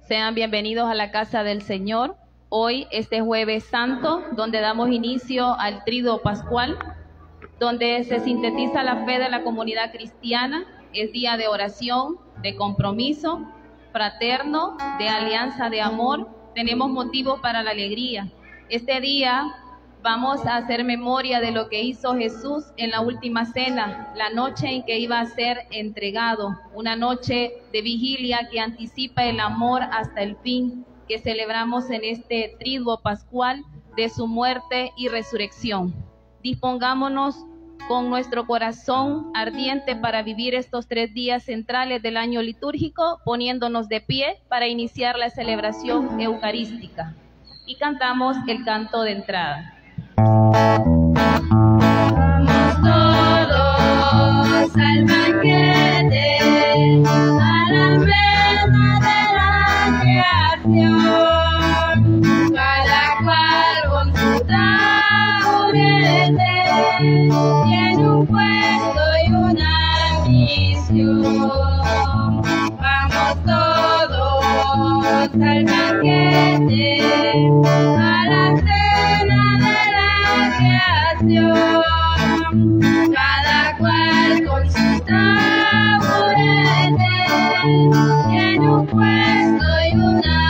Sean bienvenidos a la casa del Señor. Hoy, este Jueves Santo, donde damos inicio al Tríduo Pascual, donde se sintetiza la fe de la comunidad cristiana. Es día de oración, de compromiso fraterno, de alianza de amor. Tenemos motivos para la alegría. Este día vamos a hacer memoria de lo que hizo Jesús en la última cena, la noche en que iba a ser entregado, una noche de vigilia que anticipa el amor hasta el fin, que celebramos en este Tríduo Pascual de su muerte y resurrección. Dispongámonos con nuestro corazón ardiente para vivir estos 3 días centrales del año litúrgico, poniéndonos de pie para iniciar la celebración eucarística. Y cantamos el canto de entrada. Vamos todos al banquete, a la mesa de la creación, cada cual con su taburete, tiene un puesto y una misión. Vamos todos al banquete, a la cena de la creación, cada cual con su taburete, tiene un puesto y una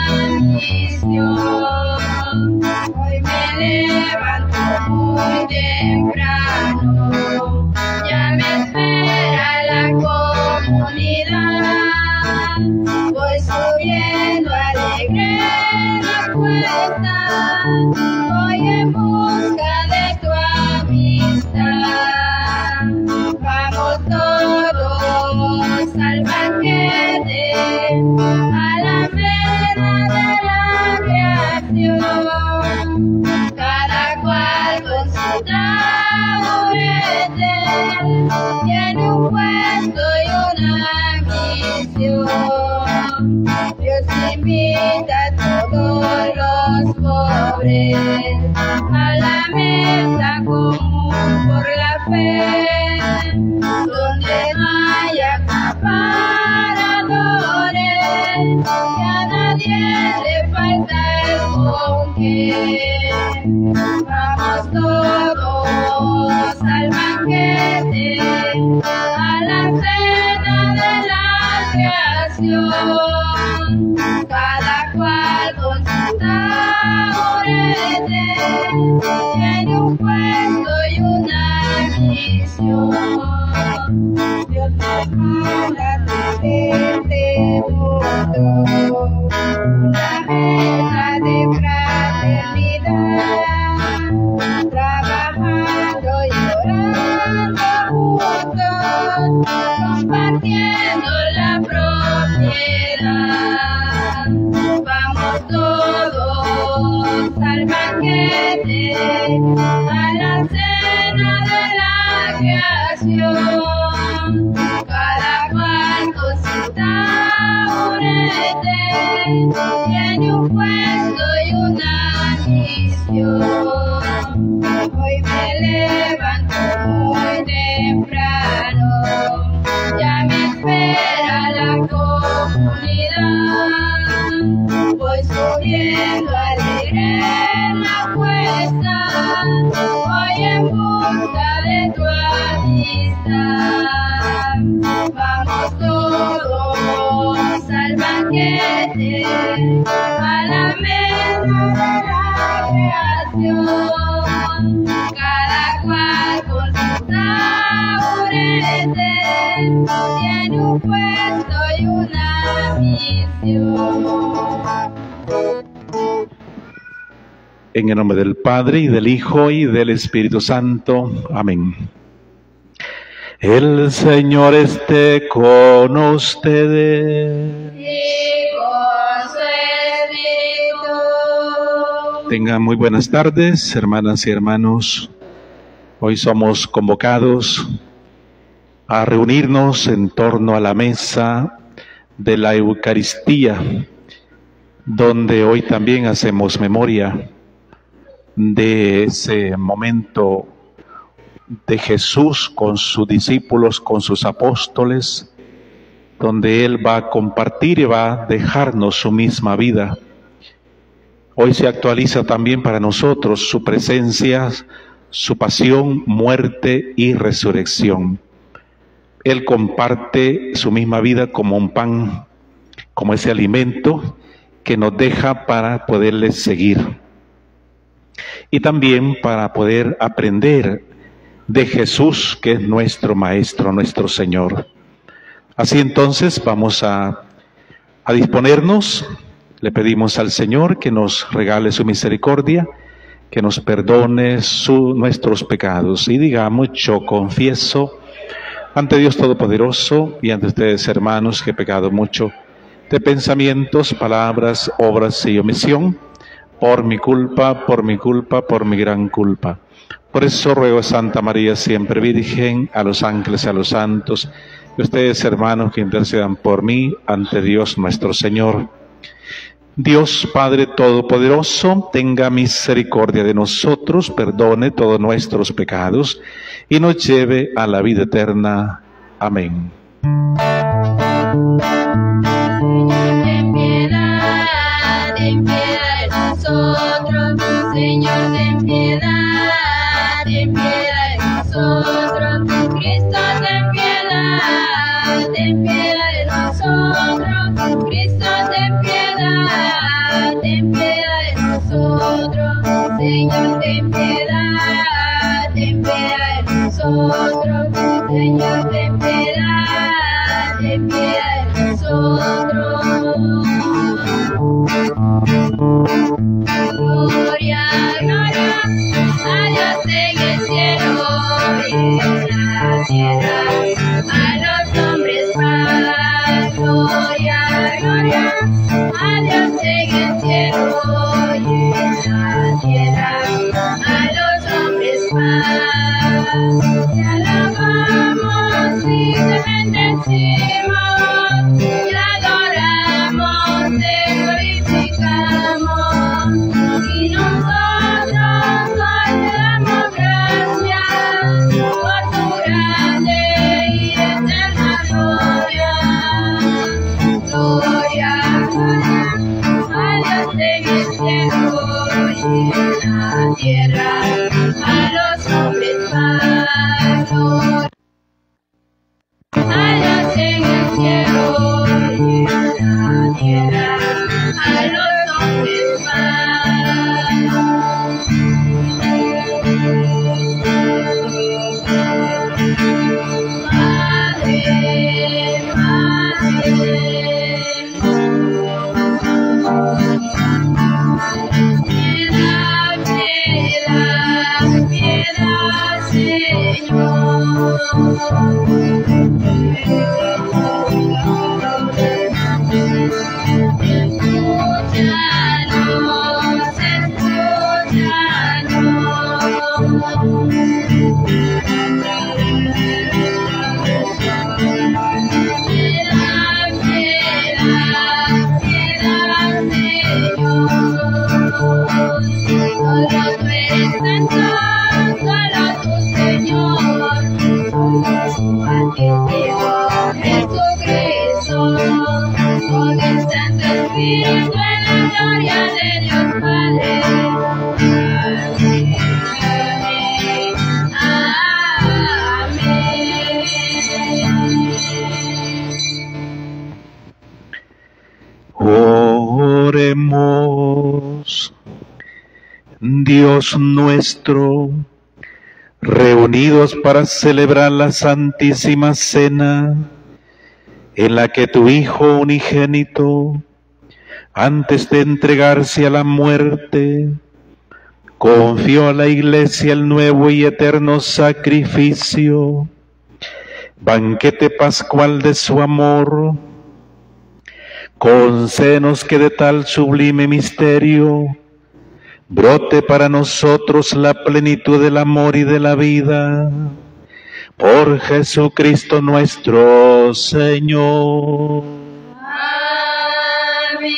misión. Hoy me levanto muy temprano, ya me espera la comunidad, voy subiendo alegre la cuesta, voy en busca de tu amistad. Vamos todos al banquete, a la cena de la creación, cada cual con su taburete, tiene un puesto y una misión. Dios invita a todos los pobres a la mesa común por la fe, donde no haya acaparadores, que a nadie le falta el conque. Vamos todos al banquete, a la cena de la creación, cada cual con su taburete, tiene un puesto y una misión. Dios te manda de este mundo una mesa de fraternidad, trabajando y orando juntos, compartiendo la propiedad. Vamos todos al banquete, a la cena de la creación, cada cual con su taburete, tiene un puesto y una misión. Hoy me levanto muy temprano, ya me espera la comunidad, voy subiendo alegre la cuesta, voy en busca de tu amistad. Vamos todos al banquete, a la mesa de la creación, cada cual con su taburete, tiene un puesto y una misión. En el nombre del Padre, y del Hijo, y del Espíritu Santo. Amén. El Señor esté con ustedes. Y con su espíritu. Tengan muy buenas tardes, hermanas y hermanos. Hoy somos convocados a reunirnos en torno a la mesa de la Eucaristía, donde hoy también hacemos memoria de ese momento de Jesús con sus discípulos, con sus apóstoles, donde Él va a compartir y va a dejarnos su misma vida. Hoy se actualiza también para nosotros su presencia, su pasión, muerte y resurrección. Él comparte su misma vida como un pan, como ese alimento que nos deja para poderle seguir. Y también para poder aprender de Jesús, que es nuestro Maestro, nuestro Señor. Así entonces vamos a disponernos. Le pedimos al Señor que nos regale su misericordia, que nos perdone nuestros pecados. Y digamos: yo confieso ante Dios Todopoderoso y ante ustedes, hermanos, que he pecado mucho de pensamientos, palabras, obras y omisión, por mi culpa, por mi gran culpa. Por eso ruego a Santa María, siempre Virgen, a los ángeles y a los santos, y ustedes, hermanos, que intercedan por mí ante Dios nuestro Señor. Dios Padre Todopoderoso, tenga misericordia de nosotros, perdone todos nuestros pecados y nos lleve a la vida eterna. Amén. Ten piedad de nosotros, Señor, ten piedad de nosotros, Cristo, ten piedad de nosotros, Cristo, ten piedad de nosotros, Señor, ten piedad de nosotros, Señor, ten piedad de nosotros. Gloria, gloria a Dios en el cielo y en la tierra, a los hombres paz. Gloria, gloria a Dios en el cielo y en la tierra, a los hombres paz. Te alabamos y te bendecimos, te adoramos, te glorificamos, y nosotros hoy te damos gracias por tu grande y eterna gloria. Gloria, gloria a Dios en el cielo y en la tierra, a los hombres paz. A Dios en el cielo y en la tierra, a los hombres piedad, Señor. Oremos. Dios nuestro, reunidos para celebrar la Santísima Cena, en la que tu Hijo unigénito, antes de entregarse a la muerte, confió a la Iglesia el nuevo y eterno sacrificio, banquete pascual de su amor. Concédenos que de tal sublime misterio brote para nosotros la plenitud del amor y de la vida. Por Jesucristo nuestro Señor. Amén.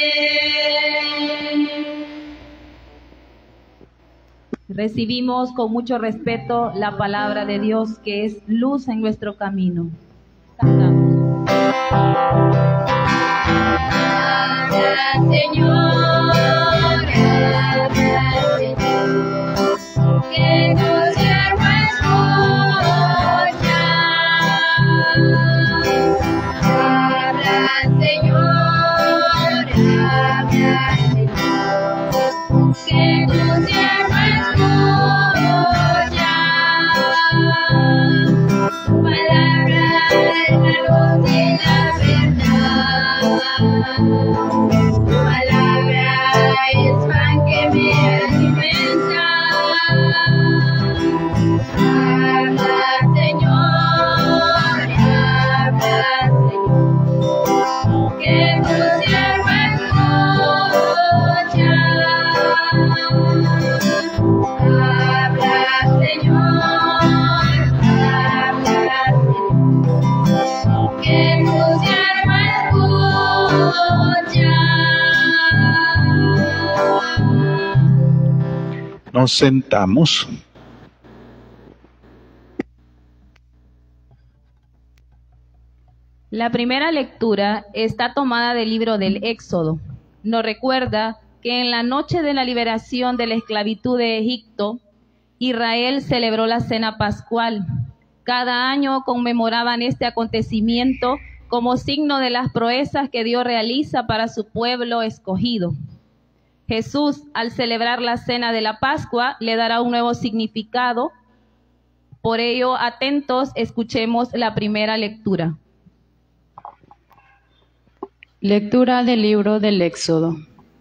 Recibimos con mucho respeto la palabra de Dios, que es luz en nuestro camino. Cantamos. Nos sentamos. La primera lectura está tomada del libro del Éxodo. Nos recuerda que en la noche de la liberación de la esclavitud de Egipto, Israel celebró la cena pascual. Cada año conmemoraban este acontecimiento como signo de las proezas que Dios realiza para su pueblo escogido. Jesús, al celebrar la cena de la Pascua, le dará un nuevo significado. Por ello, atentos, escuchemos la primera lectura. Lectura del libro del Éxodo.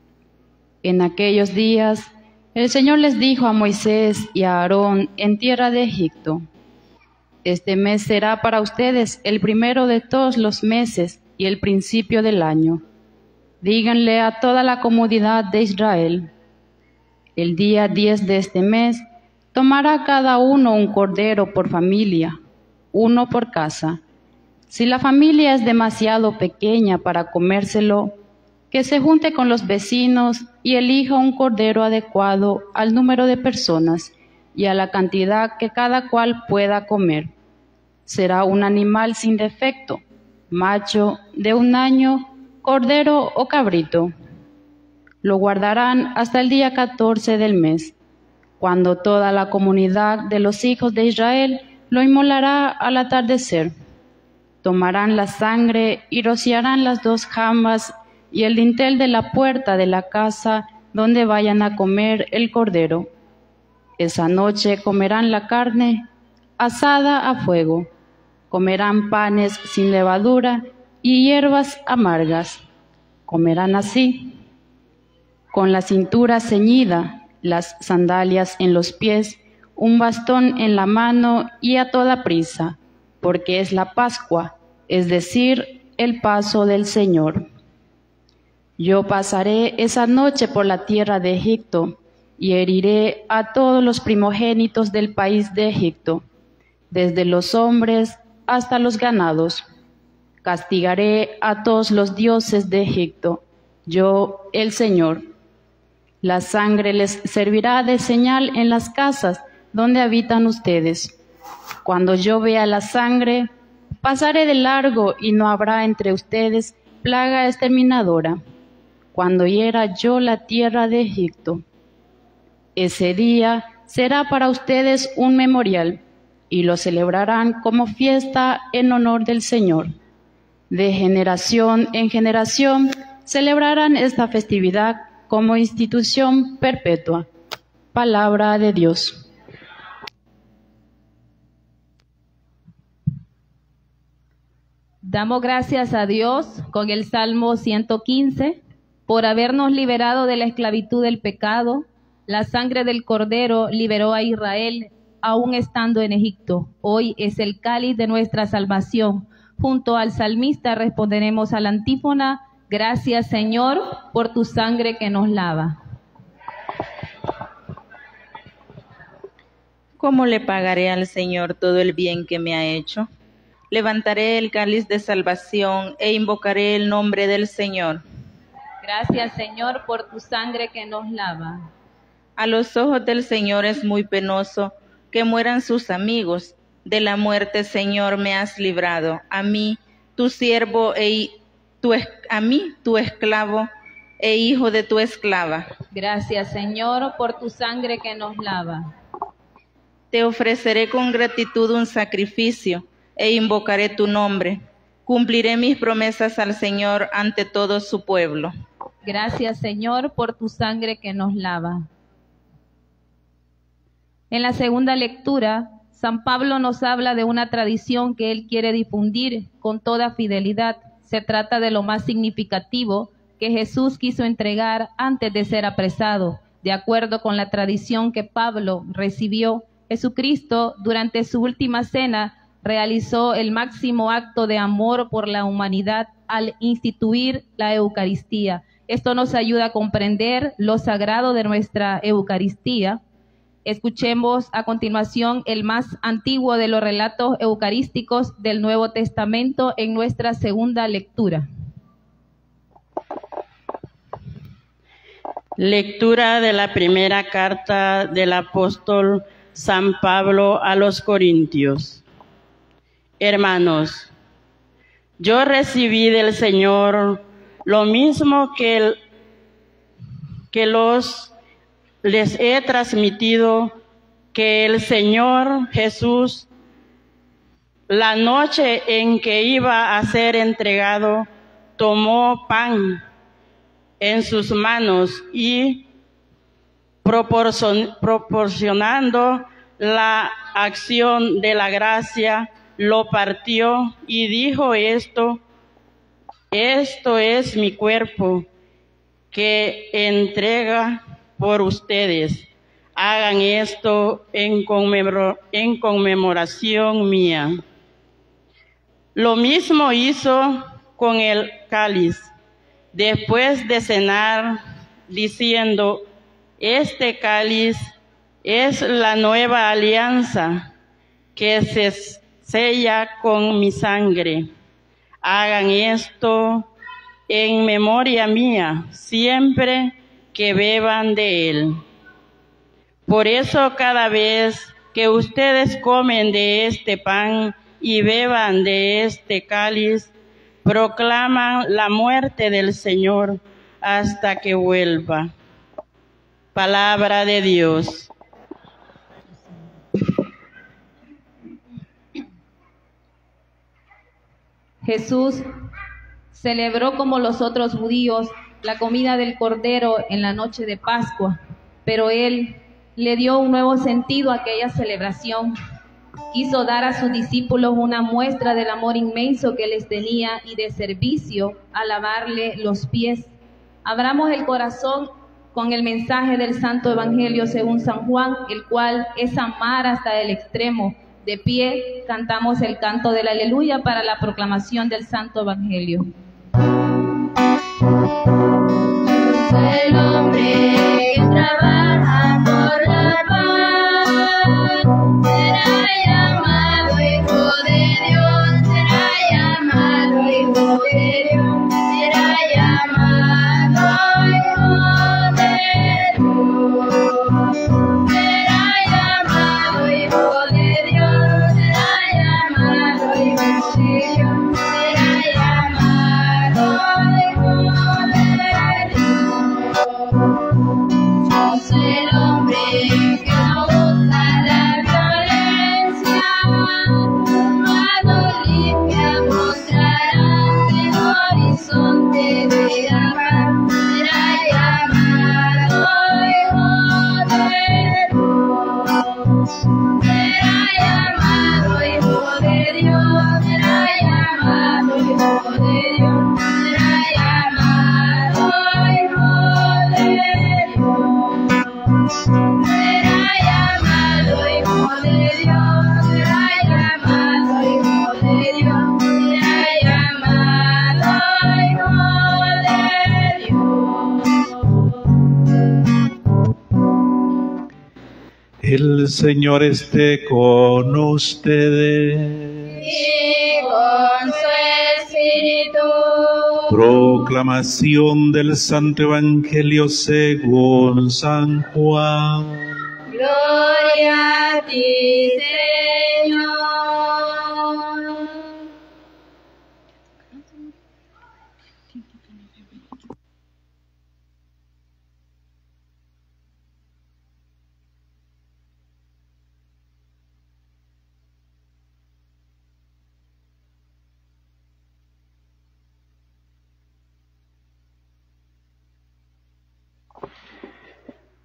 En aquellos días, el Señor les dijo a Moisés y a Aarón en tierra de Egipto: Este mes será para ustedes el primero de todos los meses y el principio del año. Díganle a toda la comunidad de Israel: el día 10 de este mes tomará cada uno un cordero por familia, uno por casa. Si la familia es demasiado pequeña para comérselo, que se junte con los vecinos y elija un cordero adecuado al número de personas y a la cantidad que cada cual pueda comer. Será un animal sin defecto, macho de 1 año, cordero o cabrito. Lo guardarán hasta el día 14 del mes, cuando toda la comunidad de los hijos de Israel lo inmolará al atardecer. Tomarán la sangre y rociarán las 2 jambas y el dintel de la puerta de la casa donde vayan a comer el cordero. Esa noche comerán la carne asada a fuego, comerán panes sin levadura y hierbas amargas. Comerán así, con la cintura ceñida, las sandalias en los pies, un bastón en la mano y a toda prisa, porque es la Pascua, es decir, el paso del Señor. Yo pasaré esa noche por la tierra de Egipto y heriré a todos los primogénitos del país de Egipto, desde los hombres hasta los ganados. Castigaré a todos los dioses de Egipto, yo, el Señor. La sangre les servirá de señal en las casas donde habitan ustedes. Cuando yo vea la sangre, pasaré de largo y no habrá entre ustedes plaga exterminadora, cuando hiera yo la tierra de Egipto. Ese día será para ustedes un memorial, y lo celebrarán como fiesta en honor del Señor. De generación en generación celebrarán esta festividad como institución perpetua. Palabra de Dios. Damos gracias a Dios con el Salmo 115 por habernos liberado de la esclavitud del pecado. La sangre del Cordero liberó a Israel aún estando en Egipto. Hoy es el cáliz de nuestra salvación. Junto al salmista responderemos a la antífona: gracias, Señor, por tu sangre que nos lava. ¿Cómo le pagaré al Señor todo el bien que me ha hecho? Levantaré el cáliz de salvación e invocaré el nombre del Señor. Gracias, Señor, por tu sangre que nos lava. A los ojos del Señor es muy penoso que mueran sus amigos. De la muerte, Señor, me has librado. A mí, tu siervo a mí, tu esclavo, e hijo de tu esclava. Gracias, Señor, por tu sangre que nos lava. Te ofreceré con gratitud un sacrificio, e invocaré tu nombre. Cumpliré mis promesas al Señor ante todo su pueblo. Gracias, Señor, por tu sangre que nos lava. En la segunda lectura, San Pablo nos habla de una tradición que él quiere difundir con toda fidelidad. Se trata de lo más significativo que Jesús quiso entregar antes de ser apresado. De acuerdo con la tradición que Pablo recibió, Jesucristo, durante su última cena, realizó el máximo acto de amor por la humanidad al instituir la Eucaristía. Esto nos ayuda a comprender lo sagrado de nuestra Eucaristía. Escuchemos a continuación el más antiguo de los relatos eucarísticos del Nuevo Testamento en nuestra segunda lectura. Lectura de la primera carta del apóstol San Pablo a los Corintios. Hermanos, yo recibí del Señor lo mismo que les he transmitido, que el Señor Jesús, la noche en que iba a ser entregado, tomó pan en sus manos y proporcionando la acción de la gracia, lo partió y dijo esto es mi cuerpo que entrega por ustedes. Hagan esto en conmemoración mía. Lo mismo hizo con el cáliz después de cenar, diciendo, este cáliz es la nueva alianza que se sella con mi sangre. Hagan esto en memoria mía, siempre que beban de él. Por eso cada vez que ustedes comen de este pan y beban de este cáliz, proclaman la muerte del Señor hasta que vuelva. Palabra de Dios. Jesús celebró como los otros judíos la comida del Cordero en la noche de Pascua, pero Él le dio un nuevo sentido a aquella celebración. Quiso dar a sus discípulos una muestra del amor inmenso que les tenía y de servicio a lavarle los pies. Abramos el corazón con el mensaje del Santo Evangelio según San Juan, el cual es amar hasta el extremo. De pie, cantamos el canto del Aleluya para la proclamación del Santo Evangelio. El hombre que trabaja por la paz será llamado hijo de Dios, será llamado hijo de Dios, será llamado hijo de Dios, será llamado hijo de Dios, será llamado hijo de Dios, será llamado hijo de Dios. Yo soy el hombre que no usa la violencia, mano limpia mostrará el horizonte de la paz, será llamado hijo de Dios, será llamado hijo de Dios, será llamado hijo de Dios, será llamado hijo de Dios, será llamado hijo de Dios, será llamado hijo de Dios, será llamado hijo de Dios. El Señor esté con ustedes. Y con su espíritu. Proclamación del Santo Evangelio según San Juan. Gloria a ti, Señor.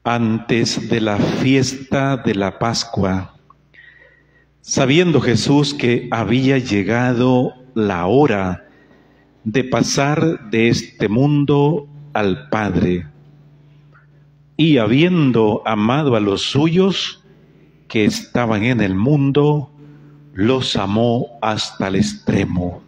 antes de la fiesta de la Pascua, sabiendo Jesús que había llegado la hora de pasar de este mundo al Padre, y habiendo amado a los suyos que estaban en el mundo, los amó hasta el extremo.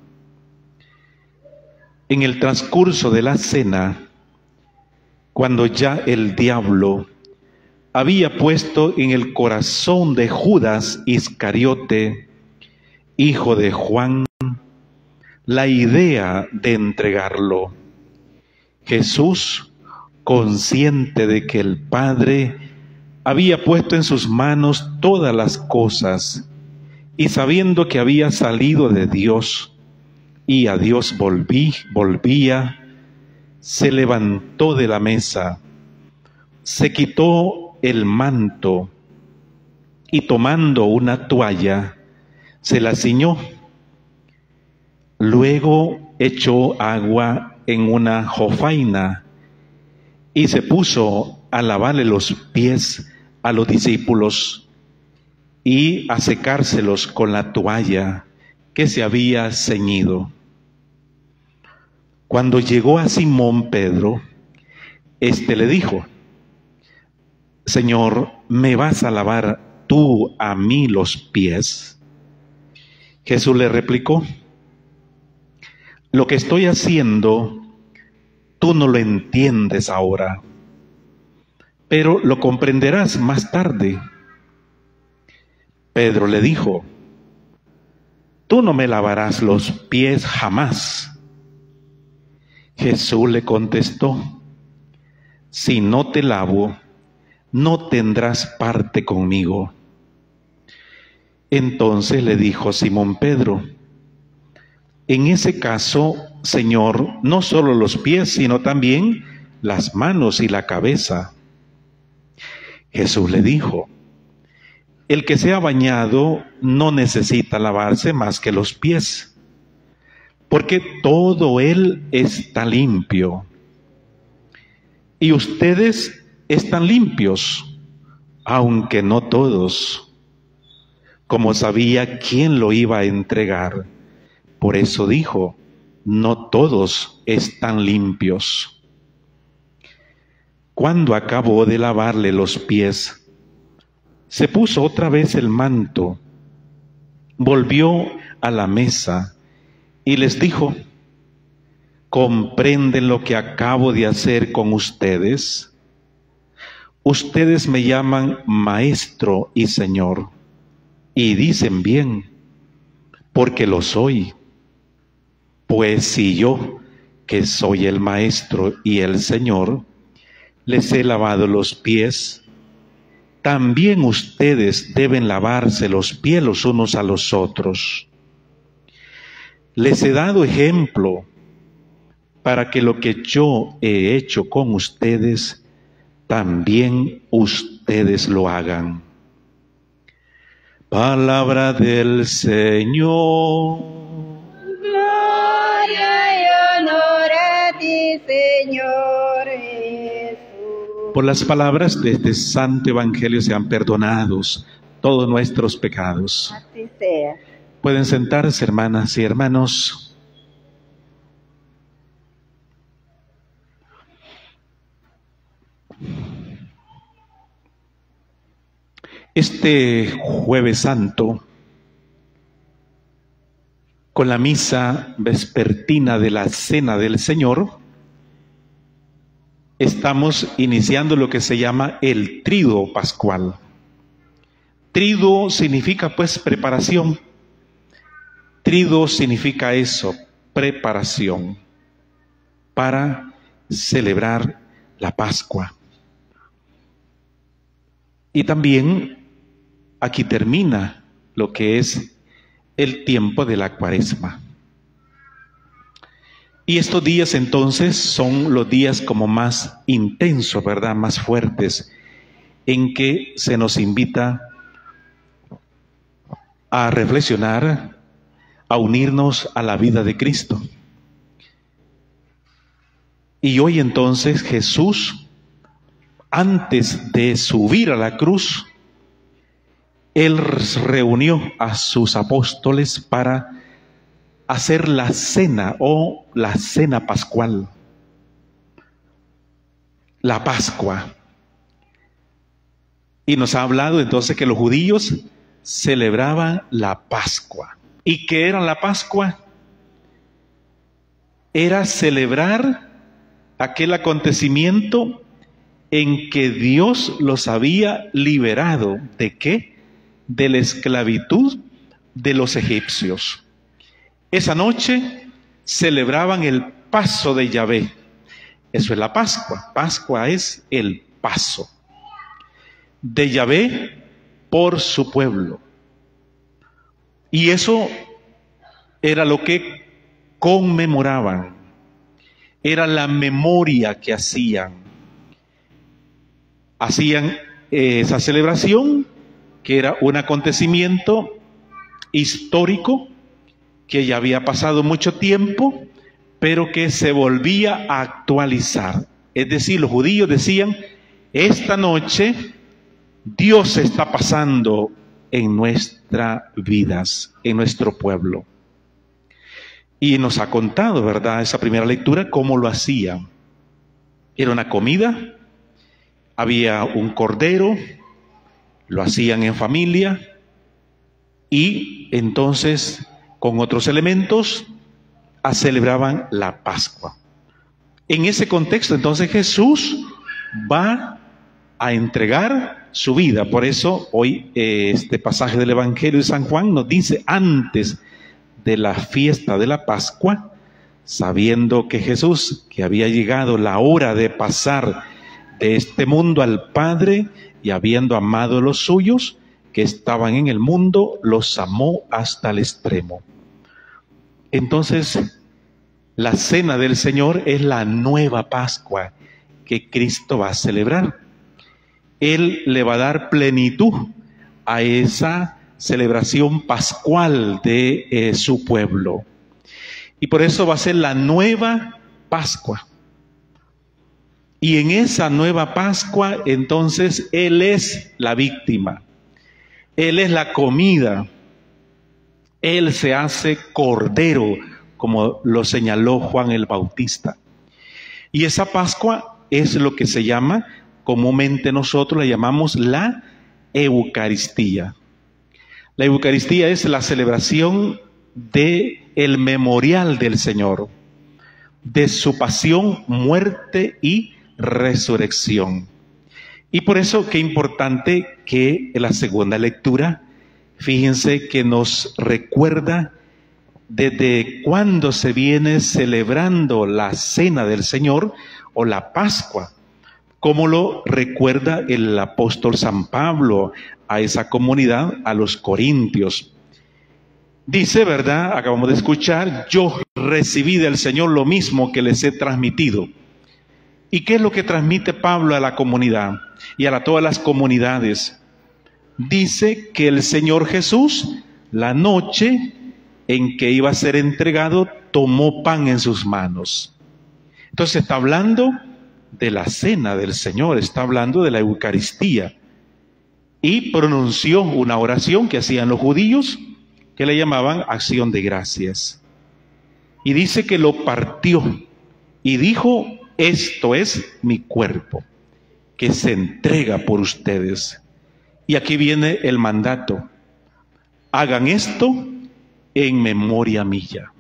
En el transcurso de la cena, cuando ya el diablo había puesto en el corazón de Judas Iscariote, hijo de Juan, la idea de entregarlo, Jesús, consciente de que el Padre había puesto en sus manos todas las cosas, y sabiendo que había salido de Dios y a Dios volvía, se levantó de la mesa, se quitó el manto y tomando una toalla, se la ciñó. Luego echó agua en una jofaina y se puso a lavarle los pies a los discípulos y a secárselos con la toalla que se había ceñido. Cuando llegó a Simón Pedro, éste le dijo: Señor, ¿me vas a lavar tú a mí los pies? Jesús le replicó: lo que estoy haciendo, tú no lo entiendes ahora, pero lo comprenderás más tarde. Pedro le dijo: tú no me lavarás los pies jamás. Jesús le contestó: si no te lavo, no tendrás parte conmigo. Entonces le dijo Simón Pedro: en ese caso, Señor, no solo los pies, sino también las manos y la cabeza. Jesús le dijo: el que se ha bañado no necesita lavarse más que los pies, porque todo él está limpio. Y ustedes están limpios, aunque no todos. Como sabía quién lo iba a entregar, por eso dijo: no todos están limpios. Cuando acabó de lavarle los pies, se puso otra vez el manto, volvió a la mesa y les dijo: ¿comprenden lo que acabo de hacer con ustedes? Ustedes me llaman Maestro y Señor, y dicen bien, porque lo soy. Pues si yo, que soy el Maestro y el Señor, les he lavado los pies, también ustedes deben lavarse los pies los unos a los otros. Les he dado ejemplo para que lo que yo he hecho con ustedes, también ustedes lo hagan. Palabra del Señor. Gloria y honor a ti, Señor Jesús. Por las palabras de este santo evangelio sean perdonados todos nuestros pecados. Así sea. Pueden sentarse, hermanas y hermanos. Este Jueves Santo, con la misa vespertina de la Cena del Señor, estamos iniciando lo que se llama el Tríduo Pascual. Tríduo significa pues preparación. Tríduo significa eso, preparación para celebrar la Pascua. Y también aquí termina lo que es el tiempo de la Cuaresma. Y estos días entonces son los días como más intensos, ¿verdad? Más fuertes, en que se nos invita a reflexionar, a unirnos a la vida de Cristo. Y hoy entonces Jesús antes de subir a la cruz, Él reunió a sus apóstoles para hacer la cena o la cena pascual, la Pascua. Y nos ha hablado entonces que los judíos celebraban la Pascua. ¿Y qué era la Pascua? Era celebrar aquel acontecimiento en que Dios los había liberado. ¿De qué? De la esclavitud de los egipcios. Esa noche celebraban el paso de Yahvé. Eso es la Pascua. Pascua es el paso de Yahvé por su pueblo. Y eso era lo que conmemoraban. Era la memoria que hacían. Hacían esa celebración, que era un acontecimiento histórico, que ya había pasado mucho tiempo, pero que se volvía a actualizar. Es decir, los judíos decían, esta noche Dios está pasando en nuestras vidas, en nuestro pueblo. Y nos ha contado, ¿verdad?, esa primera lectura, cómo lo hacían. Era una comida, había un cordero, lo hacían en familia, y entonces con otros elementos celebraban la Pascua. En ese contexto, entonces, Jesús va a entregar su vida. Por eso hoy este pasaje del Evangelio de San Juan nos dice, antes de la fiesta de la Pascua, sabiendo que Jesús, que había llegado la hora de pasar de este mundo al Padre, y habiendo amado a los suyos que estaban en el mundo, los amó hasta el extremo. Entonces, la cena del Señor es la nueva Pascua que Cristo va a celebrar. Él le va a dar plenitud a esa celebración pascual de su pueblo. Y por eso va a ser la nueva Pascua. Y en esa nueva Pascua, entonces, Él es la víctima. Él es la comida. Él se hace cordero, como lo señaló Juan el Bautista. Y esa Pascua es lo que se llama, comúnmente nosotros la llamamos la Eucaristía. La Eucaristía es la celebración del memorial del Señor, de su pasión, muerte y resurrección. Y por eso qué importante que en la segunda lectura, fíjense que nos recuerda desde cuándo se viene celebrando la cena del Señor o la Pascua, como lo recuerda el apóstol San Pablo a esa comunidad, a los corintios. Dice, ¿verdad? Acabamos de escuchar, yo recibí del Señor lo mismo que les he transmitido. ¿Y qué es lo que transmite Pablo a la comunidad y a todas las comunidades? Dice que el Señor Jesús, la noche en que iba a ser entregado, tomó pan en sus manos. Entonces está hablando de la cena del Señor, está hablando de la Eucaristía. Y pronunció una oración que hacían los judíos, que le llamaban acción de gracias. Y dice que lo partió y dijo, esto es mi cuerpo, que se entrega por ustedes. Y aquí viene el mandato. Hagan esto en memoria mía.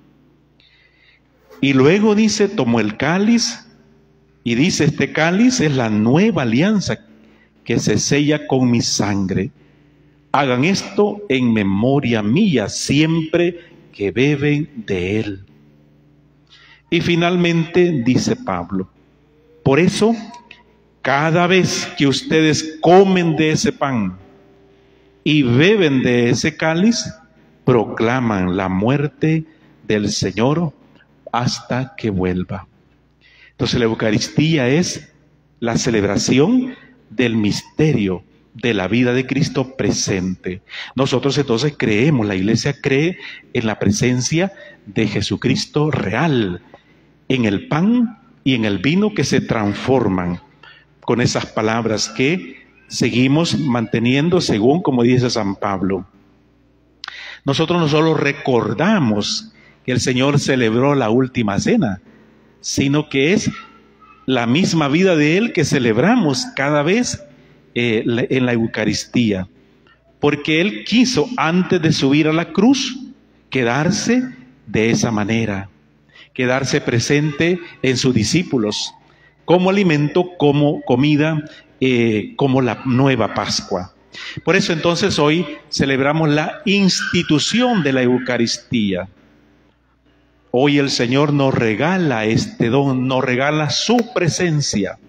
Y luego dice, tomó el cáliz y dice, este cáliz es la nueva alianza que se sella con mi sangre. Hagan esto en memoria mía siempre que beben de él. Y finalmente dice Pablo, por eso, cada vez que ustedes comen de ese pan y beben de ese cáliz, proclaman la muerte del Señor hasta que vuelva. Entonces la Eucaristía es la celebración del misterio de la vida de Cristo presente. Nosotros entonces creemos, la Iglesia cree en la presencia de Jesucristo real, en el pan y en el vino que se transforman con esas palabras que seguimos manteniendo según como dice San Pablo. Nosotros no solo recordamos que el Señor celebró la última cena, sino que es la misma vida de Él que celebramos cada vez en la Eucaristía. Porque Él quiso, antes de subir a la cruz, quedarse de esa manera, quedarse presente en sus discípulos, como alimento, como comida, como la nueva Pascua. Por eso entonces hoy celebramos la institución de la Eucaristía. Hoy el Señor nos regala este don, nos regala su presencia.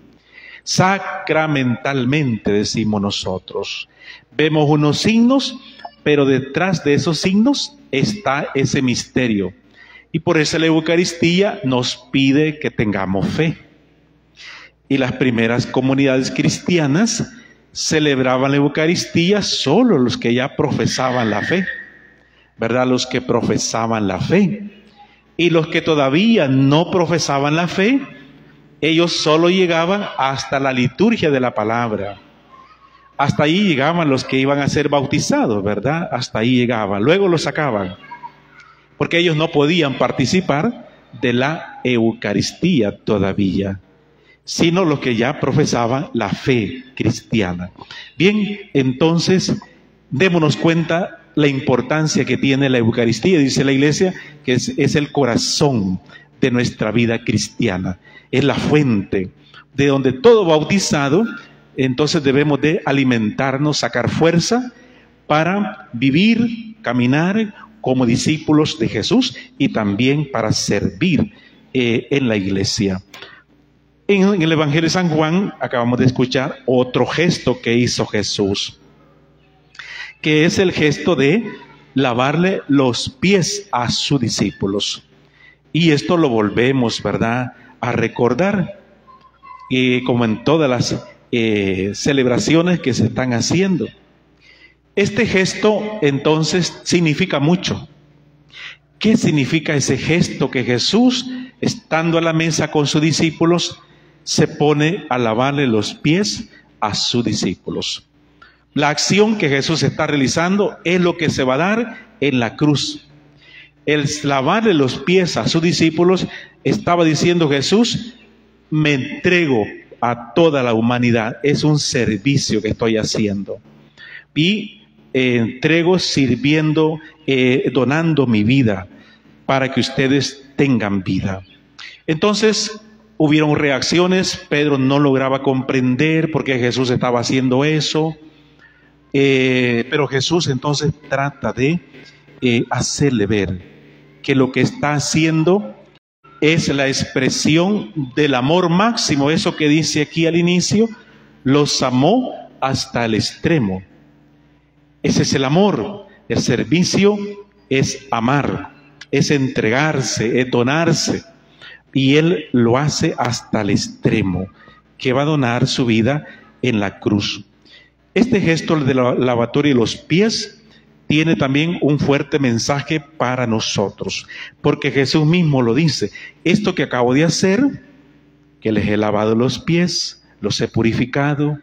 Sacramentalmente, decimos nosotros. Vemos unos signos, pero detrás de esos signos está ese misterio. Y por eso la Eucaristía nos pide que tengamos fe. Y las primeras comunidades cristianas celebraban la Eucaristía solo los que ya profesaban la fe, ¿verdad? Los que profesaban la fe. Y los que todavía no profesaban la fe, ellos solo llegaban hasta la liturgia de la palabra. Hasta ahí llegaban los que iban a ser bautizados, ¿verdad? Hasta ahí llegaban. Luego los sacaban, porque ellos no podían participar de la Eucaristía todavía, sino los que ya profesaban la fe cristiana. Bien, entonces, démonos cuenta la importancia que tiene la Eucaristía. Dice la Iglesia que es el corazón de nuestra vida cristiana, es la fuente de donde todo bautizado, entonces debemos de alimentarnos, sacar fuerza para vivir, caminar como discípulos de Jesús y también para servir en la Iglesia. En el Evangelio de San Juan acabamos de escuchar otro gesto que hizo Jesús, que es el gesto de lavarle los pies a sus discípulos. Y esto lo volvemos, ¿verdad?, a recordar, como en todas las celebraciones que se están haciendo. Este gesto, entonces, significa mucho. ¿Qué significa ese gesto que Jesús, estando a la mesa con sus discípulos, se pone a lavarle los pies a sus discípulos? La acción que Jesús está realizando es lo que se va a dar en la cruz. El lavarle los pies a sus discípulos, estaba diciendo Jesús: me entrego a toda la humanidad, es un servicio que estoy haciendo. Y entrego sirviendo, donando mi vida para que ustedes tengan vida. Entonces, hubieron reacciones. Pedro no lograba comprender por qué Jesús estaba haciendo eso. Pero Jesús entonces trata de hacerle ver que lo que está haciendo es la expresión del amor máximo. Eso que dice aquí al inicio, los amó hasta el extremo. Ese es el amor. El servicio es amar, es entregarse, es donarse. Y Él lo hace hasta el extremo, que va a donar su vida en la cruz. Este gesto de la lavatoria de los pies tiene también un fuerte mensaje para nosotros, porque Jesús mismo lo dice: esto que acabo de hacer, que les he lavado los pies, los he purificado,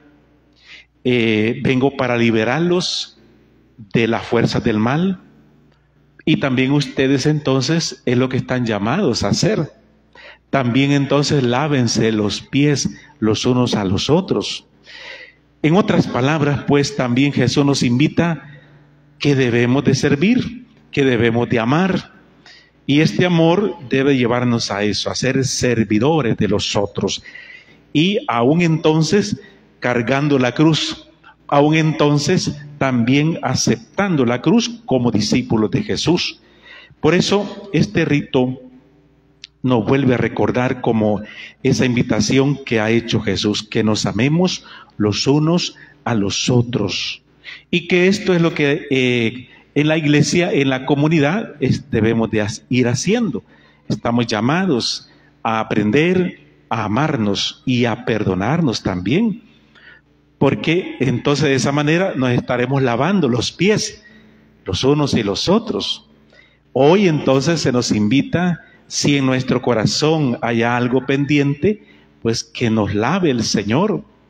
vengo para liberarlos de las fuerzas del mal, y también ustedes entonces es lo que están llamados a hacer. También entonces lávense los pies los unos a los otros. En otras palabras, pues también Jesús nos invita que debemos de servir, que debemos de amar. Y este amor debe llevarnos a eso, a ser servidores de los otros. Y aún entonces cargando la cruz, aún entonces también aceptando la cruz como discípulos de Jesús. Por eso este rito nos vuelve a recordar como esa invitación que ha hecho Jesús, que nos amemos los unos a los otros. Y que esto es lo que en la iglesia, en la comunidad, debemos de ir haciendo. Estamos llamados a aprender a amarnos y a perdonarnos también. Porque entonces de esa manera nos estaremos lavando los pies los unos y los otros. Hoy entonces se nos invita, si en nuestro corazón hay algo pendiente, pues que nos lave el Señor,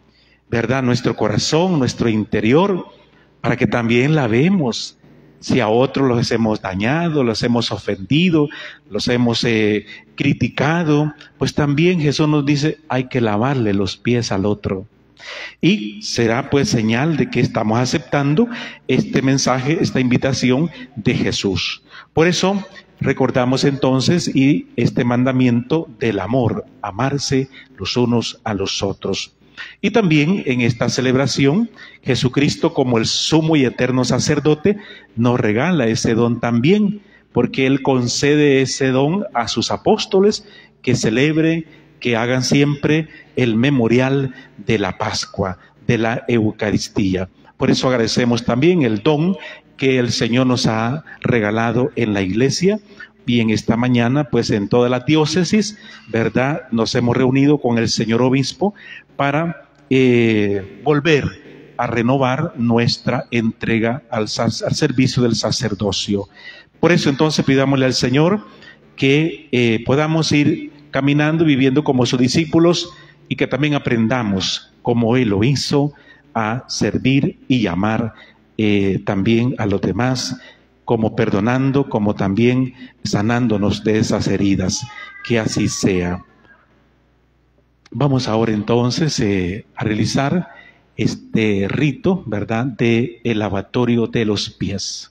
¿verdad?, nuestro corazón, nuestro interior, para que también la vemos. Si a otros los hemos dañado, los hemos ofendido, los hemos criticado, pues también Jesús nos dice, hay que lavarle los pies al otro. Y será pues señal de que estamos aceptando este mensaje, esta invitación de Jesús. Por eso recordamos entonces y este mandamiento del amor, amarse los unos a los otros. Y también en esta celebración, Jesucristo como el sumo y eterno sacerdote nos regala ese don también, porque Él concede ese don a sus apóstoles que celebren, que hagan siempre el memorial de la Pascua, de la Eucaristía. Por eso agradecemos también el don que el Señor nos ha regalado en la iglesia. Y en esta mañana, pues en toda la diócesis, ¿verdad?, nos hemos reunido con el señor obispo para volver a renovar nuestra entrega al servicio del sacerdocio. Por eso entonces pidámosle al Señor que podamos ir caminando y viviendo como sus discípulos y que también aprendamos, como Él lo hizo, a servir y amar también a los demás, como perdonando, como también sanándonos de esas heridas. Que así sea. Vamos ahora entonces a realizar este rito, ¿verdad?, del lavatorio de los pies.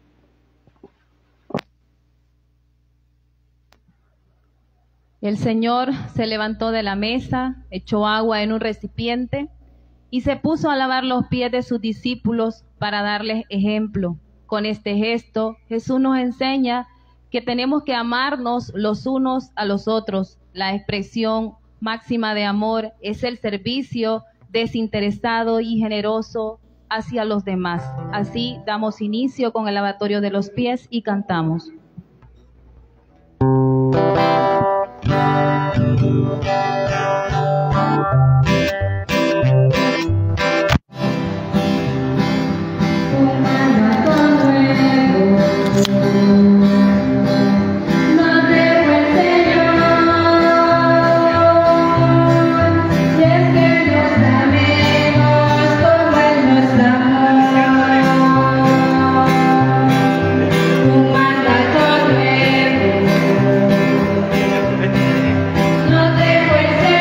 El Señor se levantó de la mesa, echó agua en un recipiente y se puso a lavar los pies de sus discípulos para darles ejemplo. Con este gesto, Jesús nos enseña que tenemos que amarnos los unos a los otros. La expresión máxima de amor es el servicio desinteresado y generoso hacia los demás. Así damos inicio con el lavatorio de los pies y cantamos. No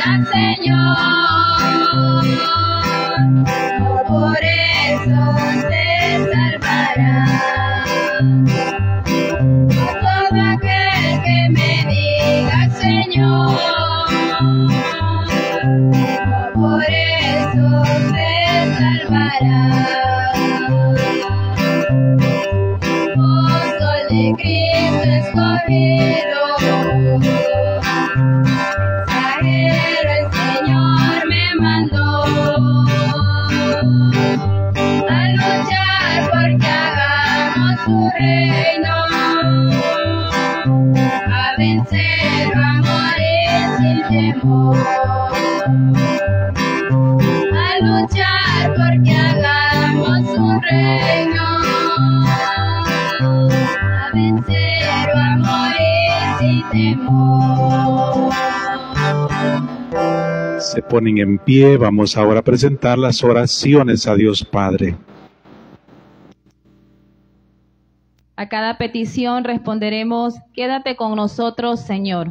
al Señor, por eso te salvará. Todo aquel que me diga al Señor, por eso te salvará. Apóstol de Cristo escogido, mensajero el Señor me mandó a luchar porque hagamos su reino, a vencer, a morir sin temor, a luchar porque hagamos su reino, a vencer o a morir sin temor. Se ponen en pie, vamos ahora a presentar las oraciones a Dios Padre. A cada petición responderemos: quédate con nosotros, Señor.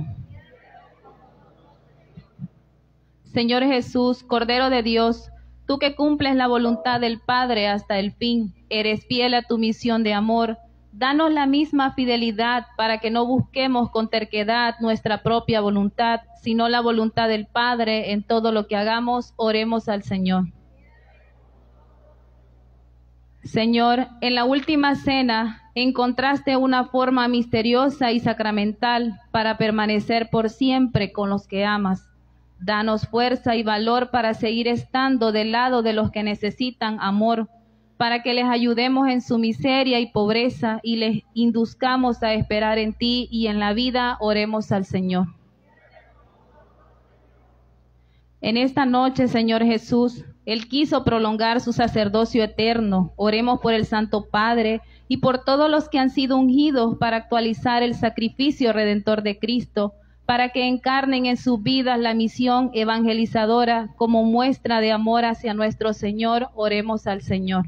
Señor Jesús, Cordero de Dios, tú que cumples la voluntad del Padre hasta el fin, eres fiel a tu misión de amor. Danos la misma fidelidad para que no busquemos con terquedad nuestra propia voluntad, sino la voluntad del Padre en todo lo que hagamos. Oremos al Señor. Señor, en la última cena encontraste una forma misteriosa y sacramental para permanecer por siempre con los que amas. Danos fuerza y valor para seguir estando del lado de los que necesitan amor, para que les ayudemos en su miseria y pobreza y les induzcamos a esperar en ti y en la vida. Oremos al Señor. En esta noche, Señor Jesús, Él quiso prolongar su sacerdocio eterno. Oremos por el Santo Padre y por todos los que han sido ungidos para actualizar el sacrificio redentor de Cristo, para que encarnen en sus vidas la misión evangelizadora como muestra de amor hacia nuestro Señor. Oremos al Señor.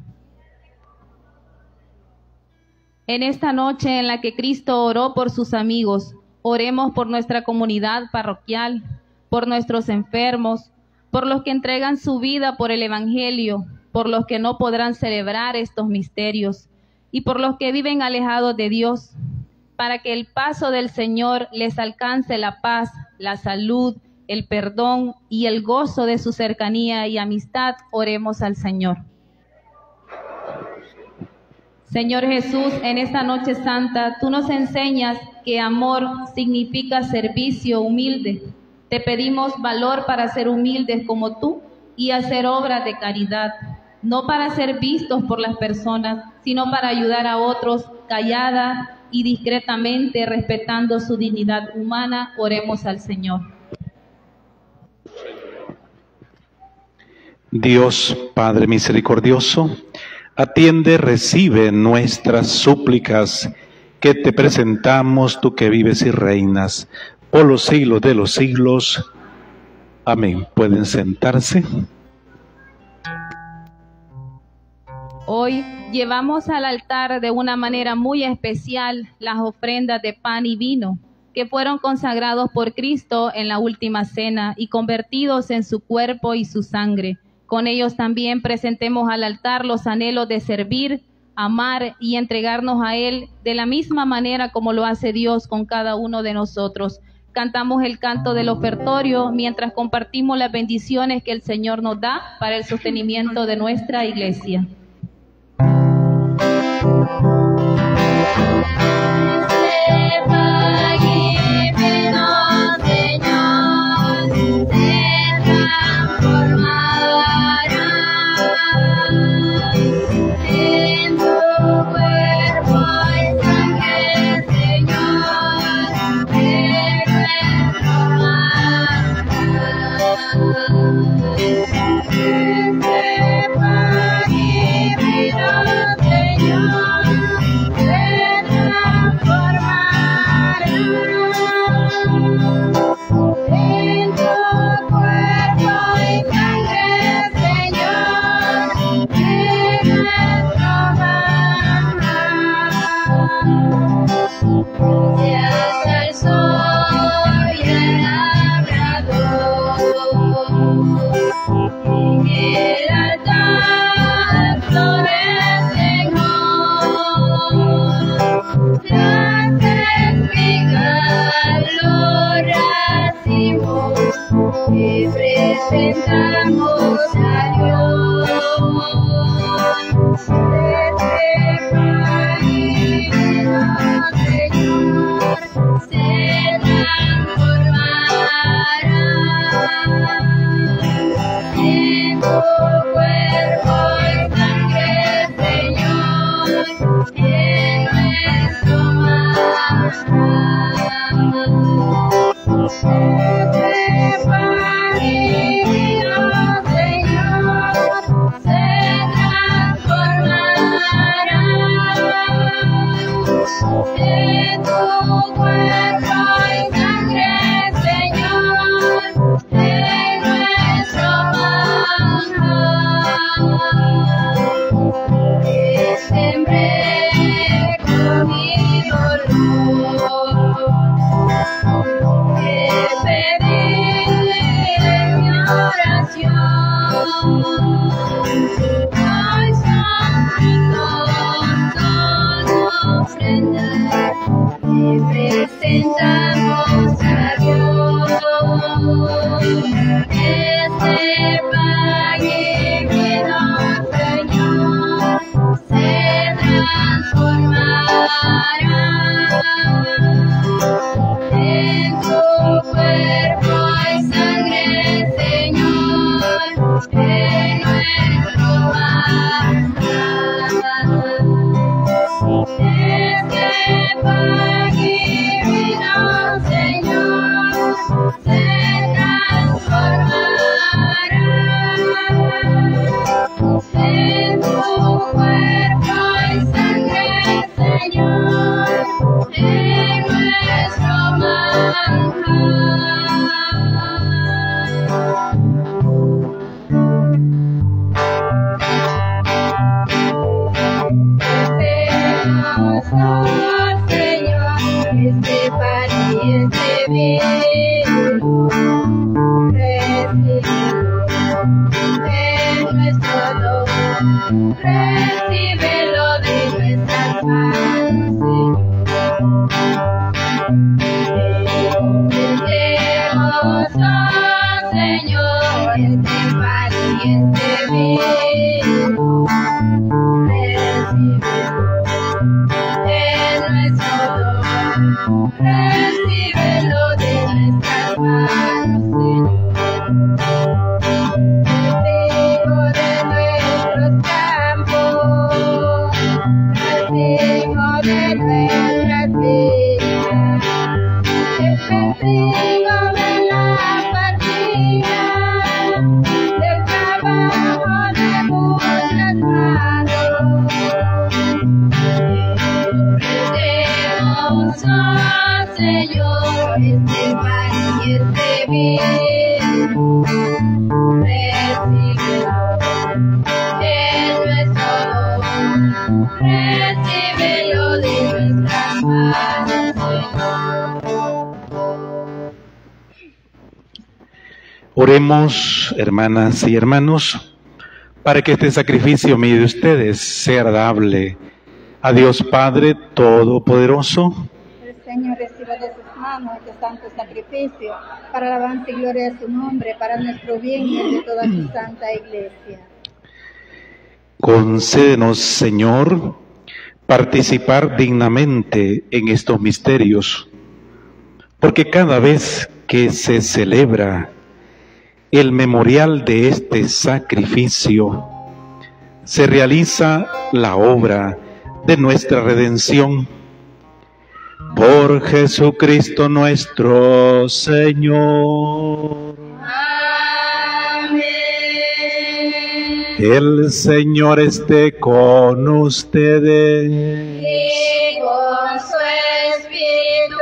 En esta noche en la que Cristo oró por sus amigos, oremos por nuestra comunidad parroquial, por nuestros enfermos, por los que entregan su vida por el Evangelio, por los que no podrán celebrar estos misterios y por los que viven alejados de Dios, para que el paso del Señor les alcance la paz, la salud, el perdón y el gozo de su cercanía y amistad. Oremos al Señor. Señor Jesús, en esta noche santa, tú nos enseñas que amor significa servicio humilde. Te pedimos valor para ser humildes como tú y hacer obras de caridad, no para ser vistos por las personas, sino para ayudar a otros callada y discretamente, respetando su dignidad humana. Oremos al Señor. Dios Padre misericordioso, atiende, recibe nuestras súplicas que te presentamos, tú que vives y reinas por los siglos de los siglos. Amén. Pueden sentarse. Hoy llevamos al altar de una manera muy especial las ofrendas de pan y vino que fueron consagrados por Cristo en la última cena y convertidos en su cuerpo y su sangre. Con ellos también presentemos al altar los anhelos de servir, amar y entregarnos a Él de la misma manera como lo hace Dios con cada uno de nosotros. Cantamos el canto del ofertorio mientras compartimos las bendiciones que el Señor nos da para el sostenimiento de nuestra iglesia. Señor, presentamos a Dios. Presentamos a Dios este pan y vino, Señor, se transformará en tu cuerpo y sangre, Señor, en nuestro pan. Este pan y vino, Señor, se transformará en tu cuerpo y sangre, Señor, en nuestro Señor, este pan y este vino, recíbelo en nuestro don, recíbelo de nuestras manos, Señor. Señor, este pan y este vino, recíbelo de nuestras manos, Señor. Recibo de nuestros campos, recibo de nuestras vidas, el testigo de la partida, del trabajo de muchas manos. Señor, este pan y este vino, recíbelo en nuestro don, recíbelo de nuestras manos, Señor. Oremos, hermanas y hermanos, para que este sacrificio mío de ustedes sea agradable a Dios Padre Todopoderoso. El Señor reciba de sus manos este santo sacrificio, para la alabanza y gloria de su nombre, para nuestro bien y el de toda su santa iglesia. Concédenos, Señor, participar dignamente en estos misterios, porque cada vez que se celebra el memorial de este sacrificio, se realiza la obra de nuestra redención. Por Jesucristo nuestro Señor. Amén. El Señor esté con ustedes. Y con su espíritu.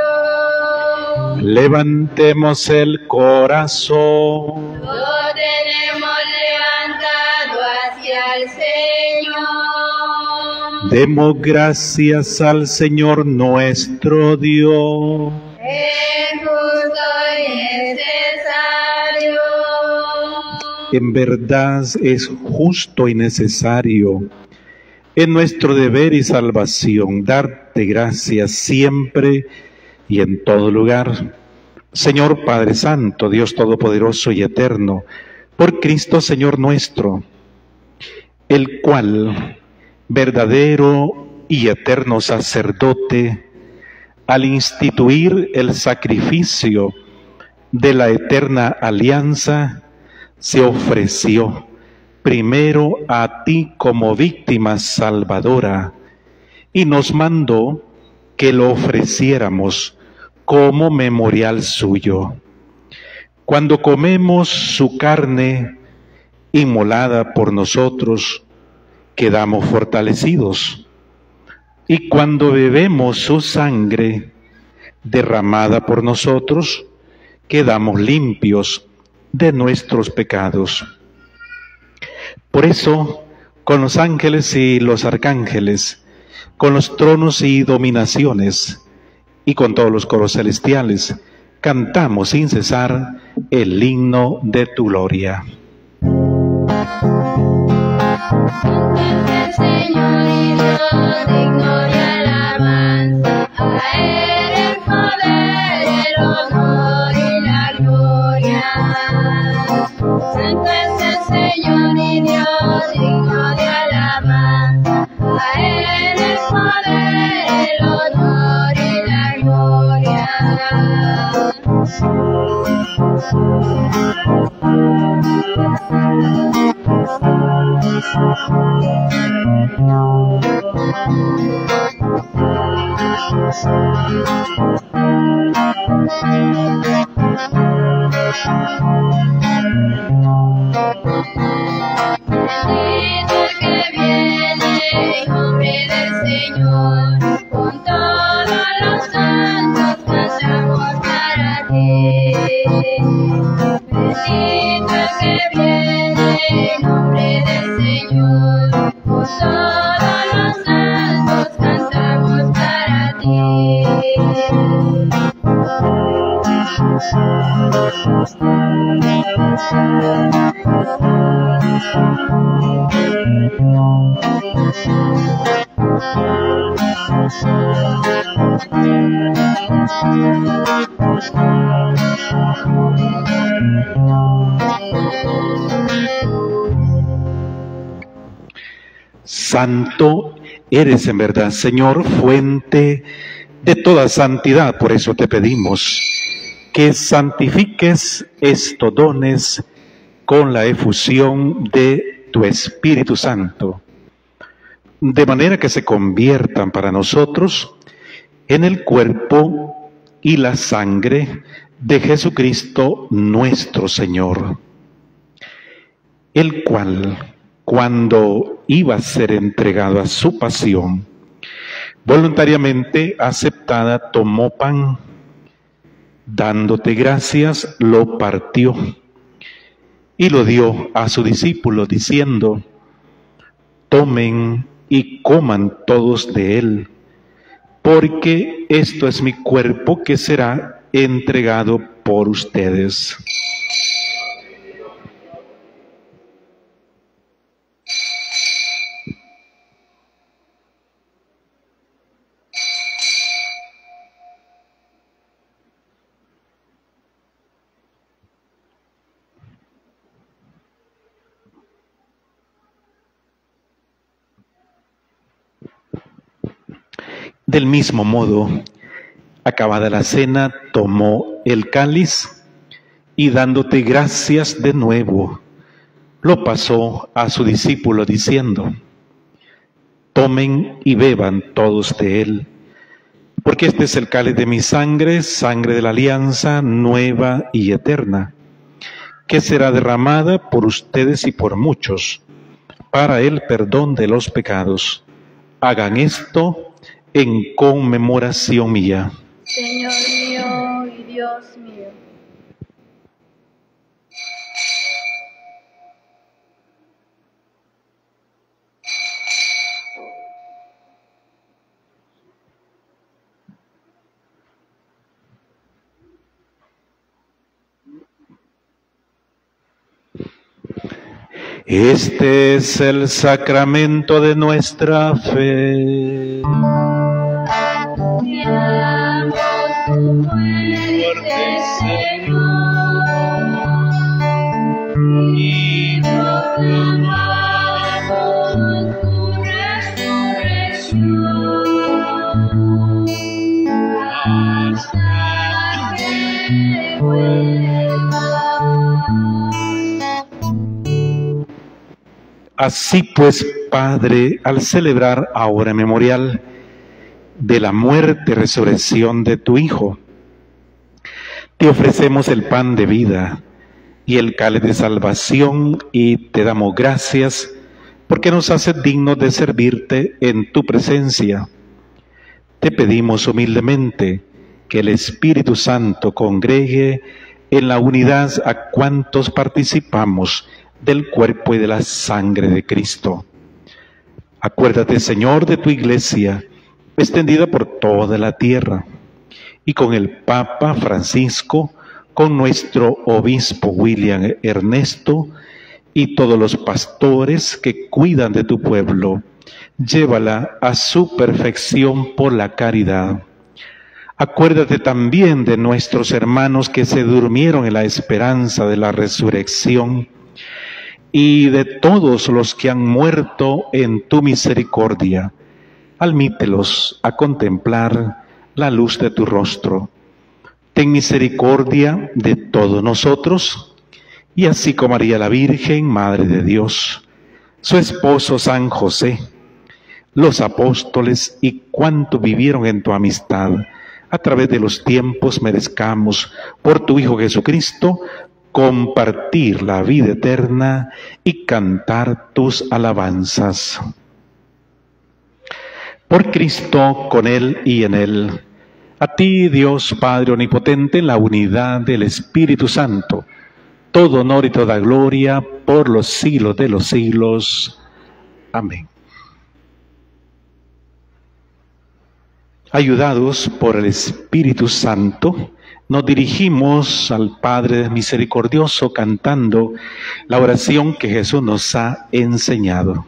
Levantemos el corazón. Lo tenemos levantado hacia el Señor. Demos gracias al Señor nuestro Dios. Es justo y necesario. En verdad es justo y necesario, es nuestro deber y salvación, darte gracias siempre y en todo lugar. Señor Padre Santo, Dios Todopoderoso y Eterno, Por Cristo Señor nuestro, el cual, verdadero y eterno sacerdote, al instituir el sacrificio de la eterna alianza, se ofreció primero a ti como víctima salvadora y nos mandó que lo ofreciéramos como memorial suyo. Cuando comemos su carne inmolada por nosotros, quedamos fortalecidos. Y cuando bebemos su sangre derramada por nosotros, quedamos limpios de nuestros pecados. Por eso, con los ángeles y los arcángeles, con los tronos y dominaciones, y con todos los coros celestiales, cantamos sin cesar el himno de tu gloria. El Señor y Dios, digno de alabanza, a Él el poder, el honor y la gloria. Santo es el Señor y Dios, digno de alabanza, a Él el poder, el honor y la gloria. Bendito el que viene en nombre del Señor, con todos los santos cantamos para ti. Bendito el que viene en nombre del Señor, con todos los santos cantamos para ti. Santo eres en verdad, Señor, fuente de toda santidad. Por eso te pedimos que santifiques estos dones con la efusión de tu Espíritu Santo, de manera que se conviertan para nosotros en el cuerpo y la sangre de Jesucristo nuestro Señor, el cual, cuando iba a ser entregado a su pasión, voluntariamente aceptada, tomó pan, dándote gracias, lo partió y lo dio a su discípulo, diciendo: tomen y coman todos de él, porque esto es mi cuerpo que será entregado por ustedes. Del mismo modo, acabada la cena, tomó el cáliz y dándote gracias de nuevo, lo pasó a su discípulo diciendo: tomen y beban todos de él, porque este es el cáliz de mi sangre, sangre de la alianza nueva y eterna, que será derramada por ustedes y por muchos, para el perdón de los pecados. Hagan esto en conmemoración mía. Señor mío y Dios mío. Este es el sacramento de nuestra fe. Anunciamos tu muerte, Señor, y Así pues, Padre, al celebrar ahora memorial de la muerte y resurrección de tu Hijo, te ofrecemos el pan de vida y el cáliz de salvación y te damos gracias porque nos haces dignos de servirte en tu presencia. Te pedimos humildemente que el Espíritu Santo congregue en la unidad a cuantos participamos del cuerpo y de la sangre de Cristo. Acuérdate, Señor, de tu iglesia, extendida por toda la tierra, y con el Papa Francisco, con nuestro obispo William Ernesto, y todos los pastores que cuidan de tu pueblo, llévala a su perfección por la caridad. Acuérdate también de nuestros hermanos que se durmieron en la esperanza de la resurrección, y de todos los que han muerto en tu misericordia. Admítelos a contemplar la luz de tu rostro. Ten misericordia de todos nosotros, y así como María la Virgen, Madre de Dios, su esposo San José, los apóstoles y cuantos vivieron en tu amistad, a través de los tiempos merezcamos, por tu Hijo Jesucristo, compartir la vida eterna y cantar tus alabanzas. Por Cristo, con Él y en Él, a ti, Dios Padre Omnipotente, en la unidad del Espíritu Santo, todo honor y toda gloria por los siglos de los siglos. Amén. Ayudados por el Espíritu Santo, nos dirigimos al Padre Misericordioso cantando la oración que Jesús nos ha enseñado.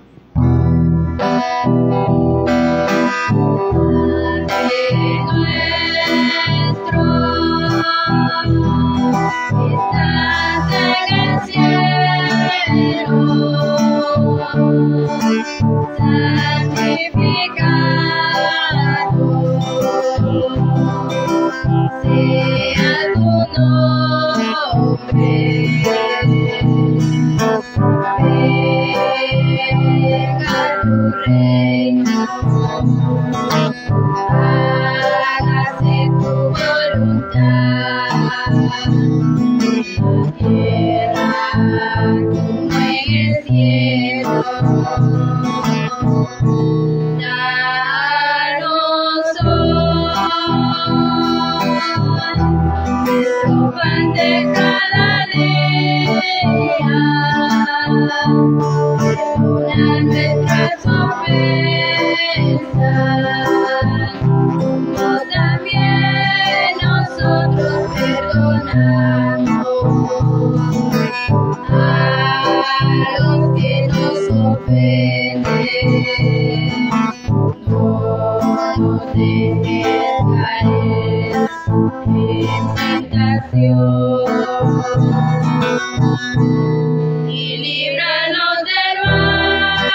Y líbranos del mal.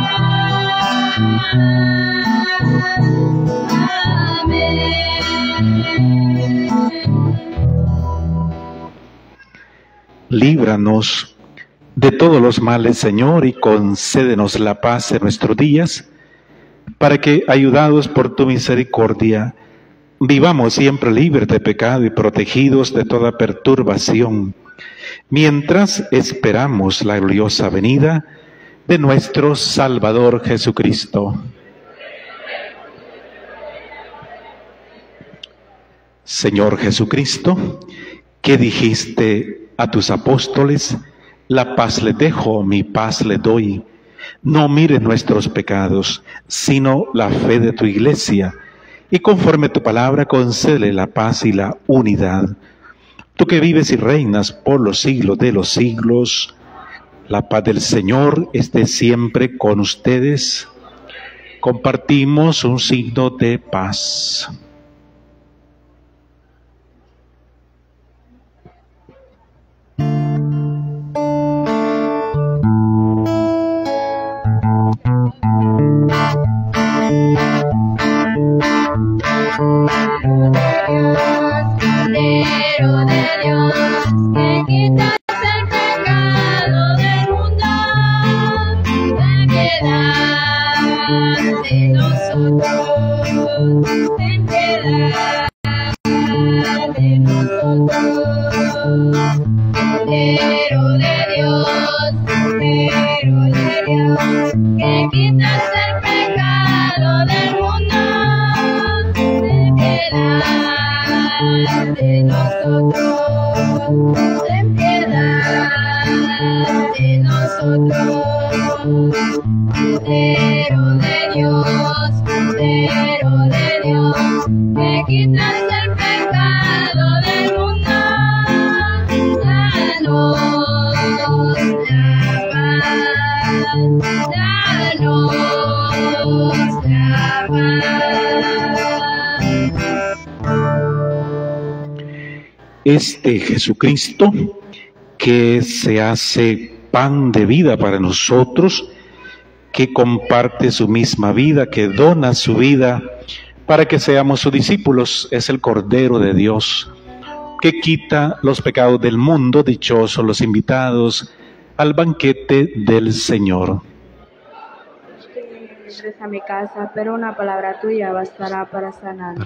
Amén. Líbranos de todos los males, Señor, y concédenos la paz en nuestros días, para que, ayudados por tu misericordia, vivamos siempre libres de pecado y protegidos de toda perturbación, mientras esperamos la gloriosa venida de nuestro Salvador Jesucristo. Señor Jesucristo, que dijiste a tus apóstoles: la paz les dejo, mi paz les doy. No mires nuestros pecados, sino la fe de tu iglesia, y conforme a tu palabra concédele la paz y la unidad. Tú que vives y reinas por los siglos de los siglos, la paz del Señor esté siempre con ustedes. Compartimos un signo de paz. Cordero de Dios, que quitas el pecado del mundo, de nosotros. Cordero de Dios, que quitas el pecado del mundo, danos la paz, danos la paz. Este Jesucristo que se hace pan de vida para nosotros, que comparte su misma vida, que dona su vida para que seamos sus discípulos, es el Cordero de Dios, que quita los pecados del mundo. Dichosos los invitados al banquete del Señor. Entres a mi casa, pero una palabra tuya bastará para sanar.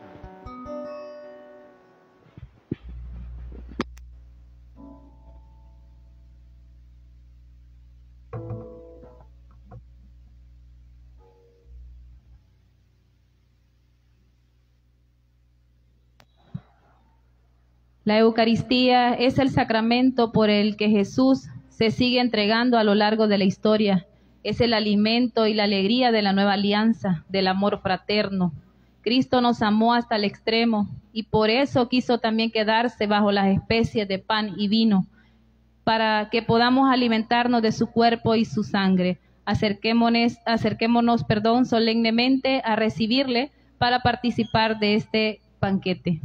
La Eucaristía es el sacramento por el que Jesús se sigue entregando a lo largo de la historia. Es el alimento y la alegría de la nueva alianza, del amor fraterno. Cristo nos amó hasta el extremo y por eso quiso también quedarse bajo las especies de pan y vino, para que podamos alimentarnos de su cuerpo y su sangre. Acerquémonos, solemnemente a recibirle para participar de este banquete.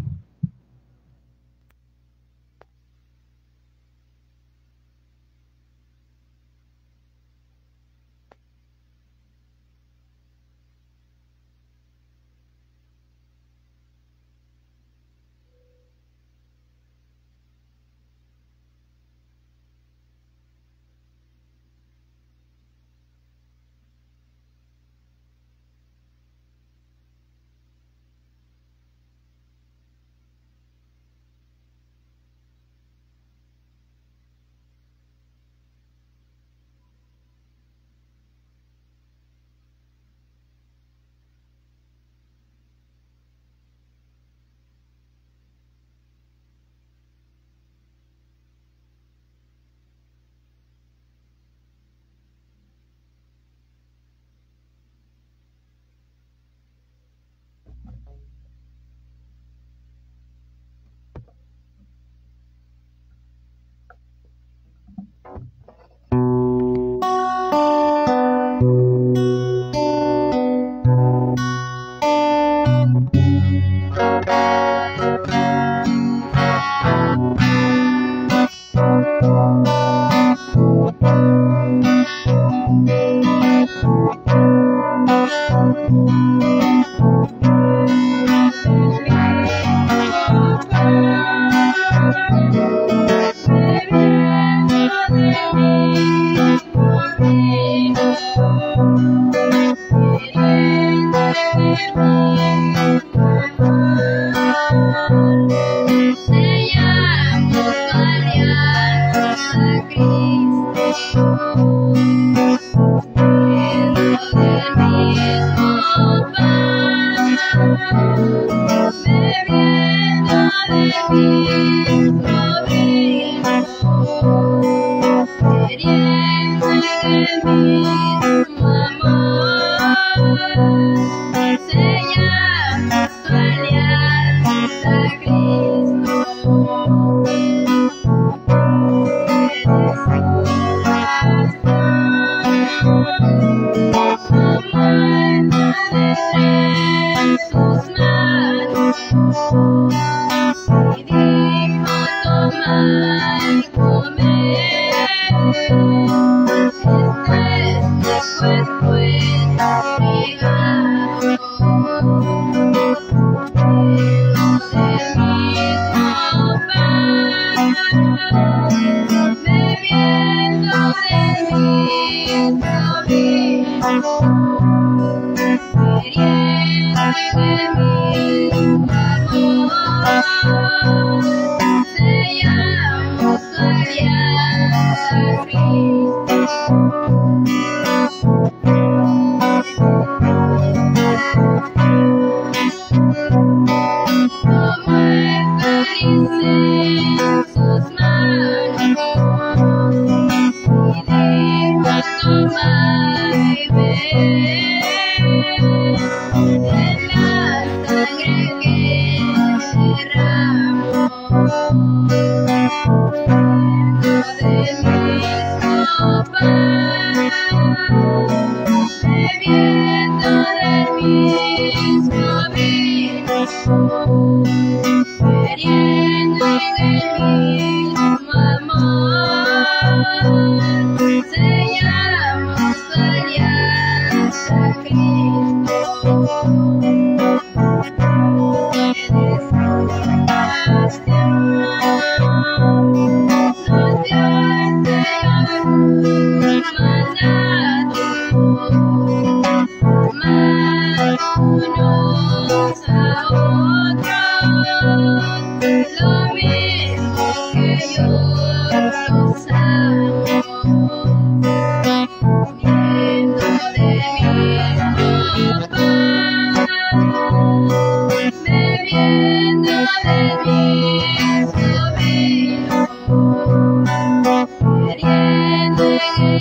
Bebiendo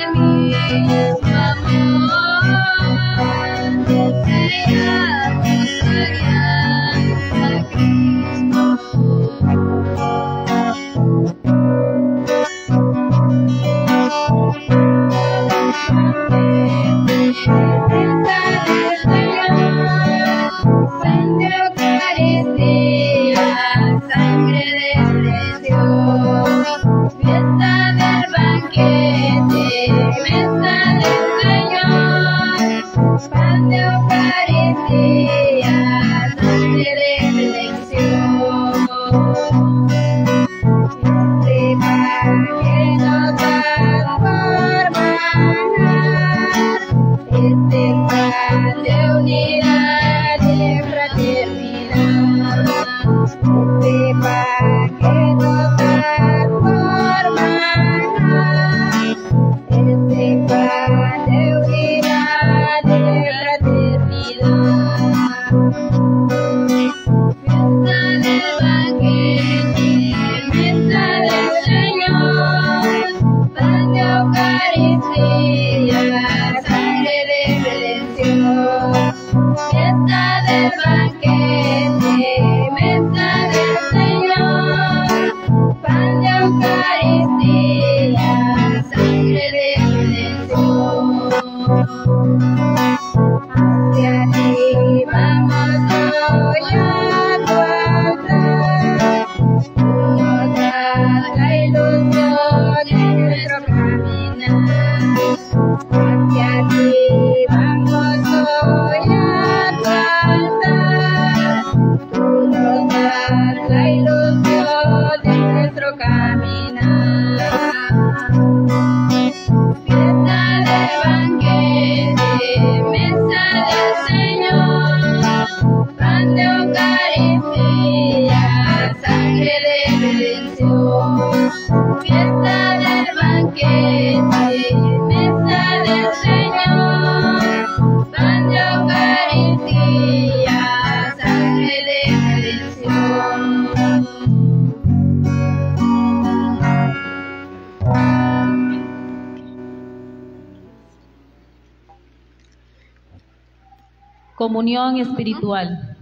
Comunión espiritual.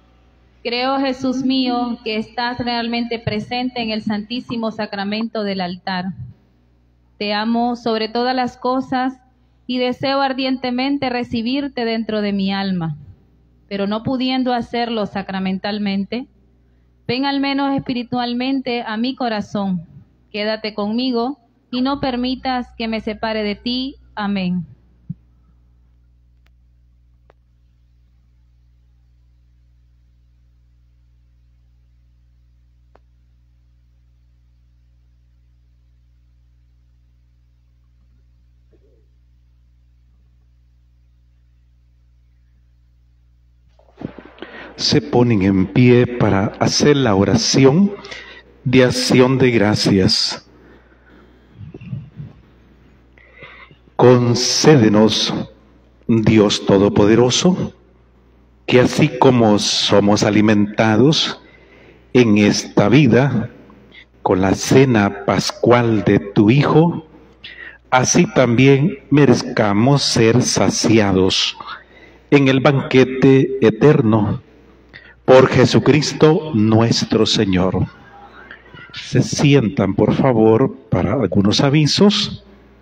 Creo, Jesús mío, que estás realmente presente en el Santísimo Sacramento del altar. Te amo sobre todas las cosas y deseo ardientemente recibirte dentro de mi alma, pero no pudiendo hacerlo sacramentalmente, ven al menos espiritualmente a mi corazón. Quédate conmigo y no permitas que me separe de ti. Amén. Se ponen en pie para hacer la oración de acción de gracias. Concédenos, Dios Todopoderoso, que así como somos alimentados en esta vida con la cena pascual de tu Hijo, así también merezcamos ser saciados en el banquete eterno por Jesucristo nuestro Señor. Se sientan, por favor, para algunos avisos.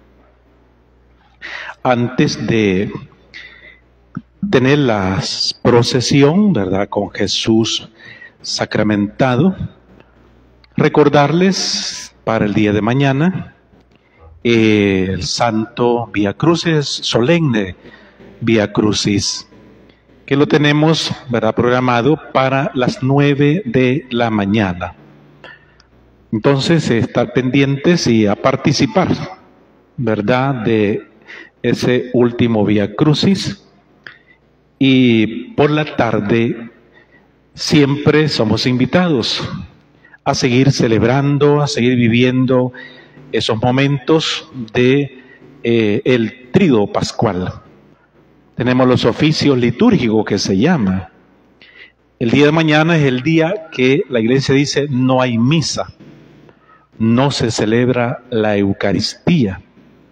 Antes de tener la procesión, ¿verdad?, con Jesús sacramentado, recordarles para el día de mañana el Santo Vía Crucis, solemne Vía Crucis, que lo tenemos, ¿verdad?, programado para las 9 de la mañana. Entonces, estar pendientes y a participar, ¿verdad?, de ese último Vía Crucis. Y por la tarde siempre somos invitados a seguir celebrando, a seguir viviendo esos momentos de el Tríodo Pascual. Tenemos los oficios litúrgicos que se llama. El día de mañana es el día que la iglesia dice no hay misa, no se celebra la Eucaristía.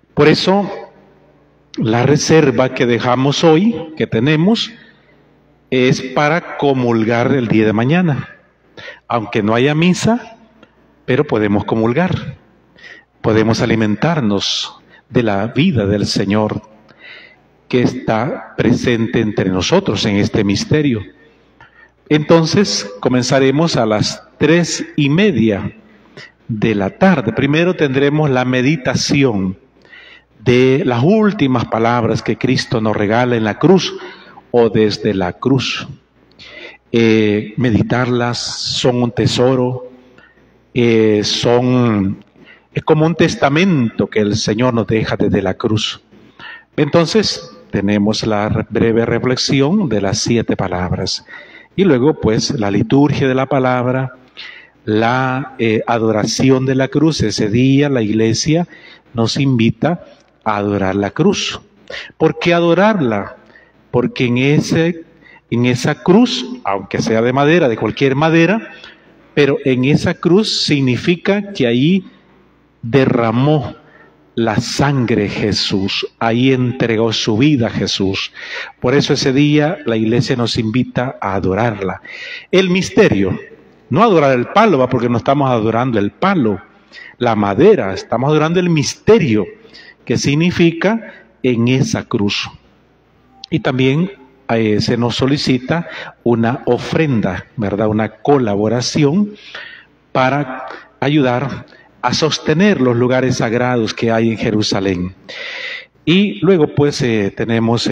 Por eso, la reserva que dejamos hoy, que tenemos, es para comulgar el día de mañana. Aunque no haya misa, pero podemos comulgar. Podemos alimentarnos de la vida del Señor que está presente entre nosotros en este misterio. Entonces, comenzaremos a las 3:30 de la tarde. Primero tendremos la meditación de las últimas palabras que Cristo nos regala en la cruz o desde la cruz. Meditarlas son un tesoro, es como un testamento que el Señor nos deja desde la cruz. Entonces, tenemos la breve reflexión de las 7 palabras. Y luego, pues, la liturgia de la palabra, la adoración de la cruz. Ese día la iglesia nos invita a adorar la cruz. ¿Por qué adorarla? Porque en esa cruz, aunque sea de madera, de cualquier madera, pero en esa cruz significa que ahí derramó la sangre Jesús, ahí entregó su vida Jesús. Por eso ese día la iglesia nos invita a adorarla. El misterio, no adorar el palo, porque no estamos adorando el palo, la madera, estamos adorando el misterio que significa en esa cruz. Y también se nos solicita una ofrenda, ¿verdad? Una colaboración para ayudar a sostener los lugares sagrados que hay en Jerusalén. Y luego pues tenemos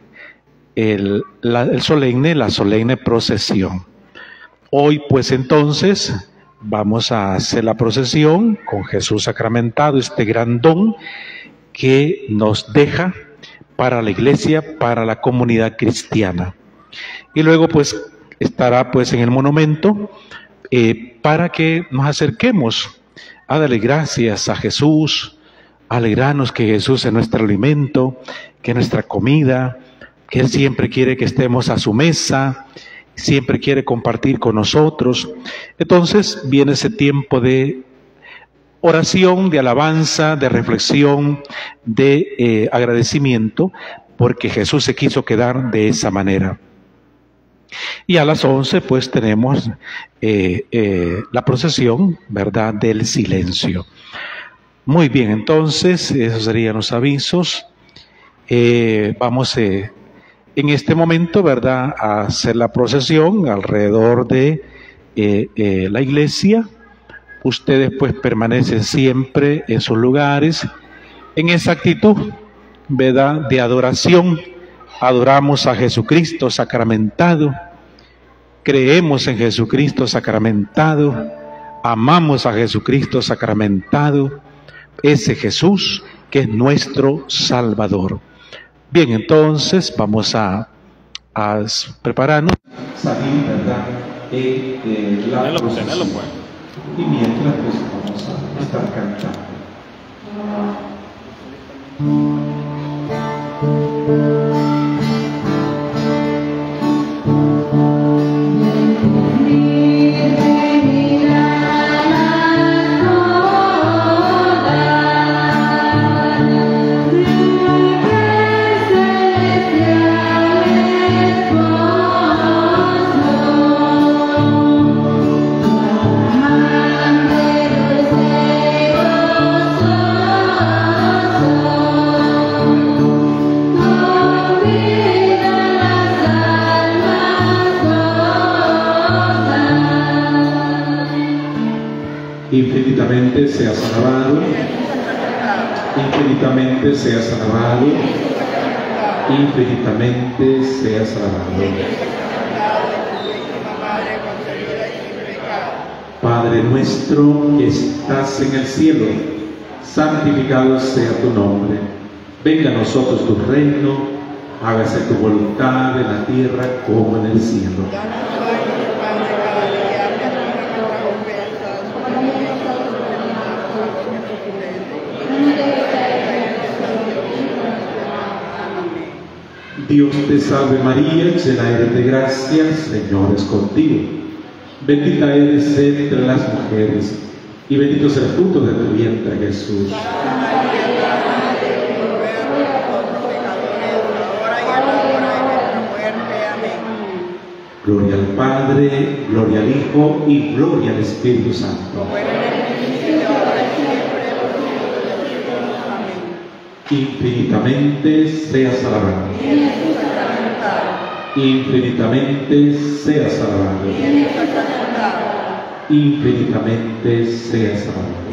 la solemne procesión. Hoy pues entonces vamos a hacer la procesión con Jesús sacramentado, este gran don que nos deja para la iglesia, para la comunidad cristiana. Y luego pues estará pues en el monumento para que nos acerquemos a darle gracias a Jesús, a alegrarnos que Jesús es nuestro alimento, que es nuestra comida, que Él siempre quiere que estemos a su mesa, siempre quiere compartir con nosotros. Entonces viene ese tiempo de oración, de alabanza, de reflexión, de agradecimiento, porque Jesús se quiso quedar de esa manera. Y a las 11 pues tenemos la procesión, ¿verdad?, del silencio. Muy bien, entonces esos serían los avisos. Vamos en este momento, ¿verdad?, a hacer la procesión alrededor de la iglesia. Ustedes pues permanecen siempre en sus lugares, en esa actitud, ¿verdad?, de adoración. Adoramos a Jesucristo sacramentado, creemos en Jesucristo sacramentado, amamos a Jesucristo sacramentado, ese Jesús que es nuestro Salvador. Bien, entonces vamos a prepararnos, salir, ¿verdad?, la procesión. Y mientras pues vamos a estar cantando. Infinitamente seas alabado, infinitamente seas alabado, infinitamente seas alabado. Padre nuestro que estás en el cielo, santificado sea tu nombre. Venga a nosotros tu reino, hágase tu voluntad en la tierra como en el cielo. Dios te salve María, llena eres de gracia, el Señor es contigo. Bendita eres entre las mujeres, y bendito es el fruto de tu vientre, Jesús. Santa María, Madre Gloria al Padre, gloria al Hijo y gloria al Espíritu Santo. Infinitamente seas alabado. Infinitamente seas alabado. Infinitamente seas alabado.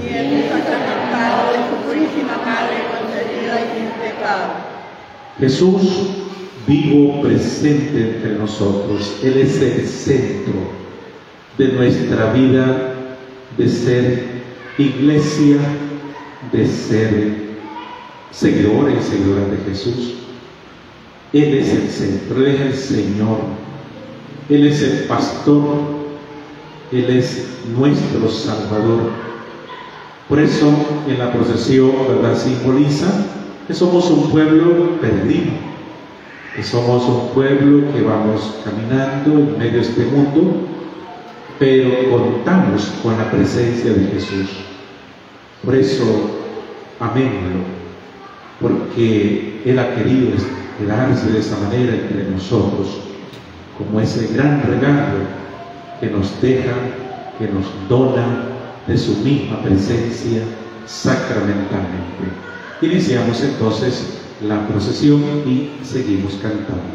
Jesús, vivo, presente entre nosotros, Él es el centro de nuestra vida, de ser iglesia, de ser seguidores y seguidoras de Jesús. Él es el centro, Él es el Señor, Él es el pastor, Él es nuestro Salvador. Por eso en la procesión, ¿verdad?, simboliza que somos un pueblo perdido, que somos un pueblo que vamos caminando en medio de este mundo, pero contamos con la presencia de Jesús. Por eso, amémoslo, porque Él ha querido quedarse de esa manera entre nosotros, como ese gran regalo que nos deja, que nos dona de su misma presencia sacramentalmente. Iniciamos entonces la procesión y seguimos cantando.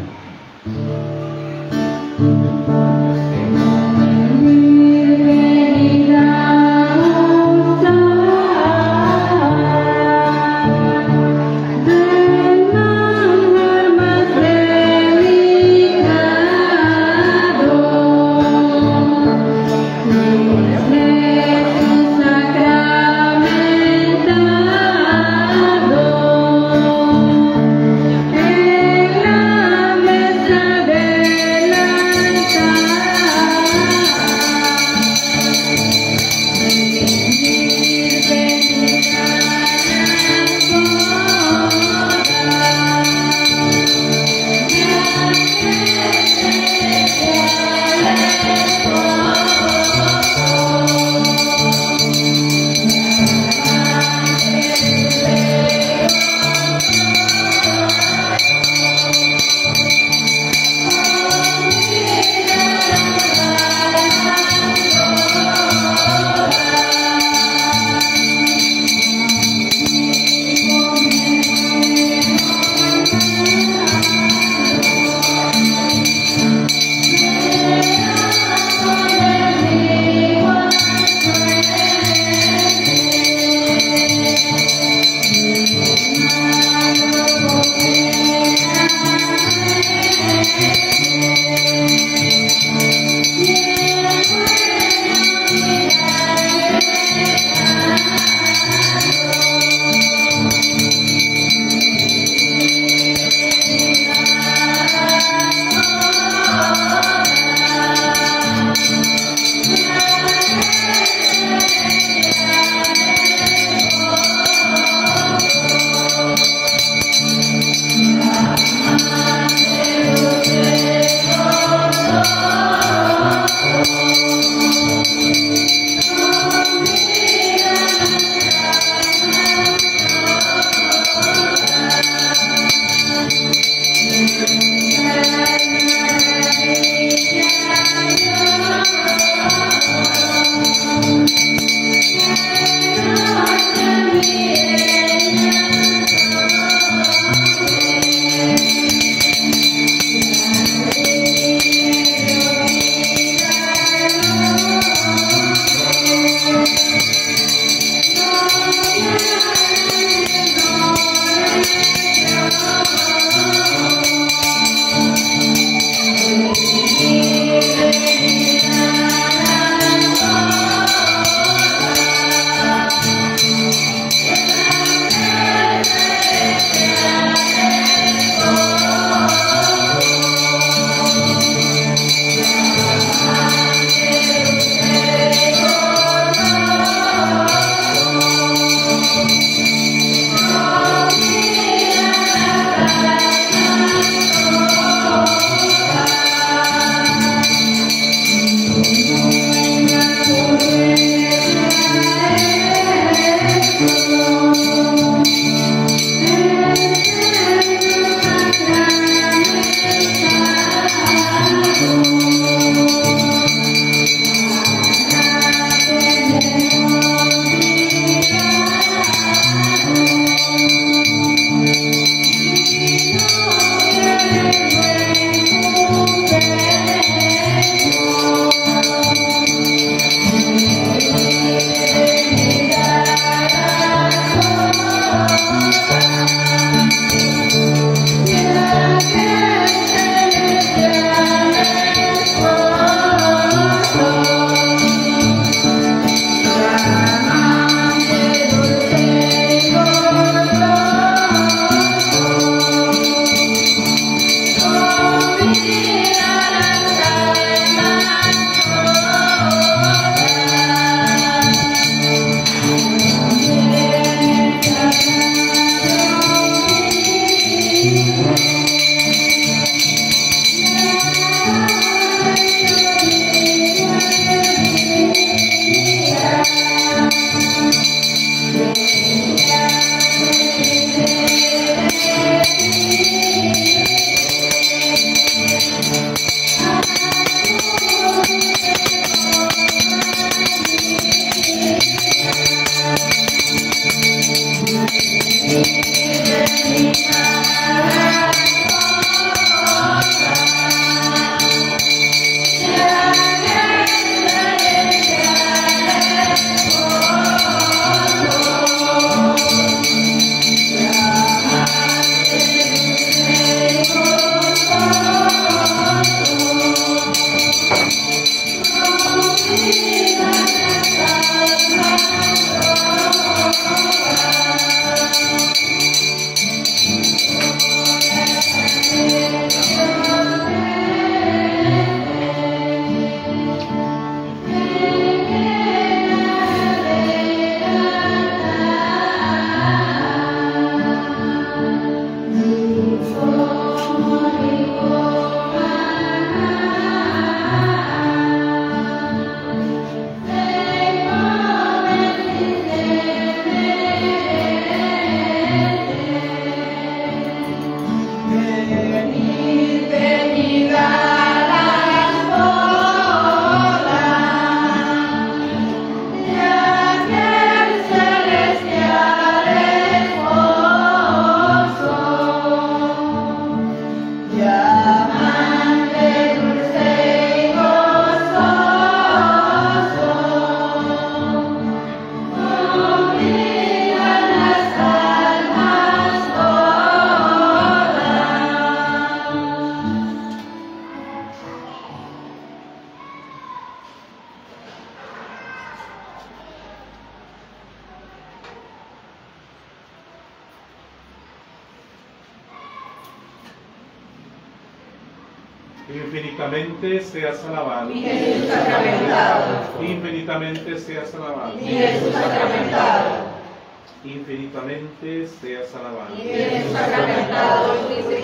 En la mesa de Infinitamente seas alabado. Mi Jesús sacramentado. Infinitamente seas alabado. Mi Jesús sacramentado. Infinitamente seas alabado. Mi Jesús sacramentado.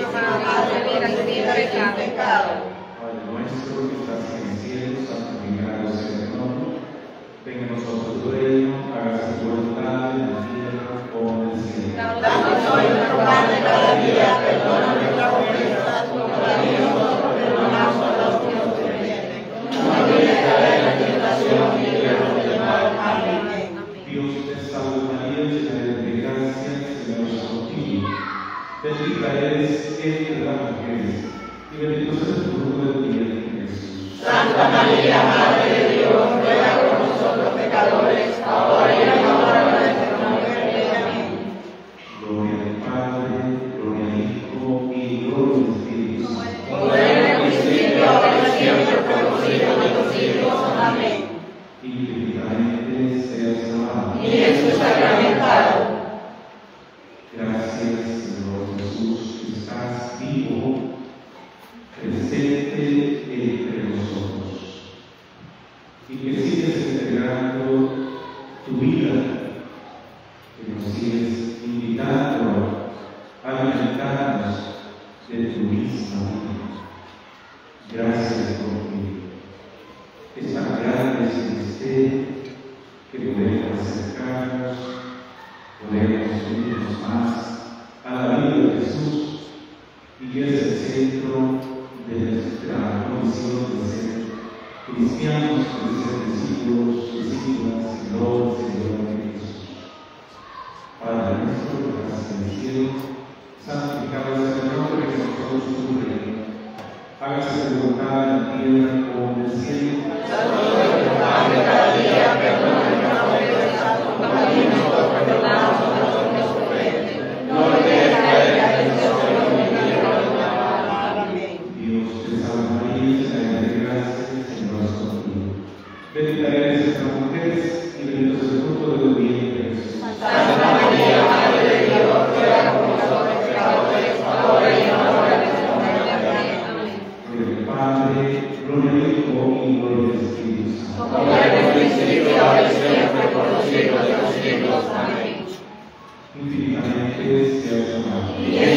Padre nuestro que estás en el cielo, santificado sea tu nombre. Venga a nosotros tu reino, hágase tu voluntad en la tierra como en el cielo. Danos hoy nuestro pan de cada día, perdona nuestras ofensas, como también nosotros perdonamos a los que nos ofenden. No nos dejes caer en la tentación y líbranos del mal. Amén. Dios te salve María, llena de gracia, el Señor es contigo. Bendita eres entre las mujeres, y bendito es el fruto de tu vientre, Jesús. Santa María, Madre de Dios, ruega por nosotros pecadores, ahora y en la hora de nuestra muerte. Amén. Gloria al Padre, gloria al Hijo y gloria al Espíritu Santo. Como era en el principio, ahora y siempre, por los siglos de los siglos. Amén. Infinitamente seas alabado. Mi Jesús sacramentado. Gracias, Señor Jesús, que estás vivo, presente entre nosotros, y que sigues entregando tu vida, que nos sigues invitando a alimentarnos de tu misma vida. Gracias porque es tan grande ese misterio que podemos acercarnos, podemos unirnos más a la vida de Jesús, y que es el centro de nuestra condición de ser cristianos, de ser discípulos, discípulas, seguidores, seguidores de Jesús. Padre nuestro que estás en el cielo, santificado sea el nombre que nosotros tu reino. Hágase tu voluntad en la tierra como en el cielo. Danos hoy nuestro pan de cada día, perdona nuestras ofensas, como también nosotros perdonamos a los que nos ofenden. No nos dejes caer en la tentación y líbranos del mal. Amén. Dios te salve María, llena de gracia, el Señor es contigo. Bendita eres entre las mujeres y bendito es el fruto de tu vientre, Jesús. Santa María, Madre de Dios, ruega por nosotros pecadores, ahora y en la hora de nuestra muerte. Amén. Gloria al Padre, gloria al Hijo y gloria al Espíritu Santo. Como era en el principio, ahora y siempre, por los siglos de los siglos. Amén. Infinitamente seas alabado. Mi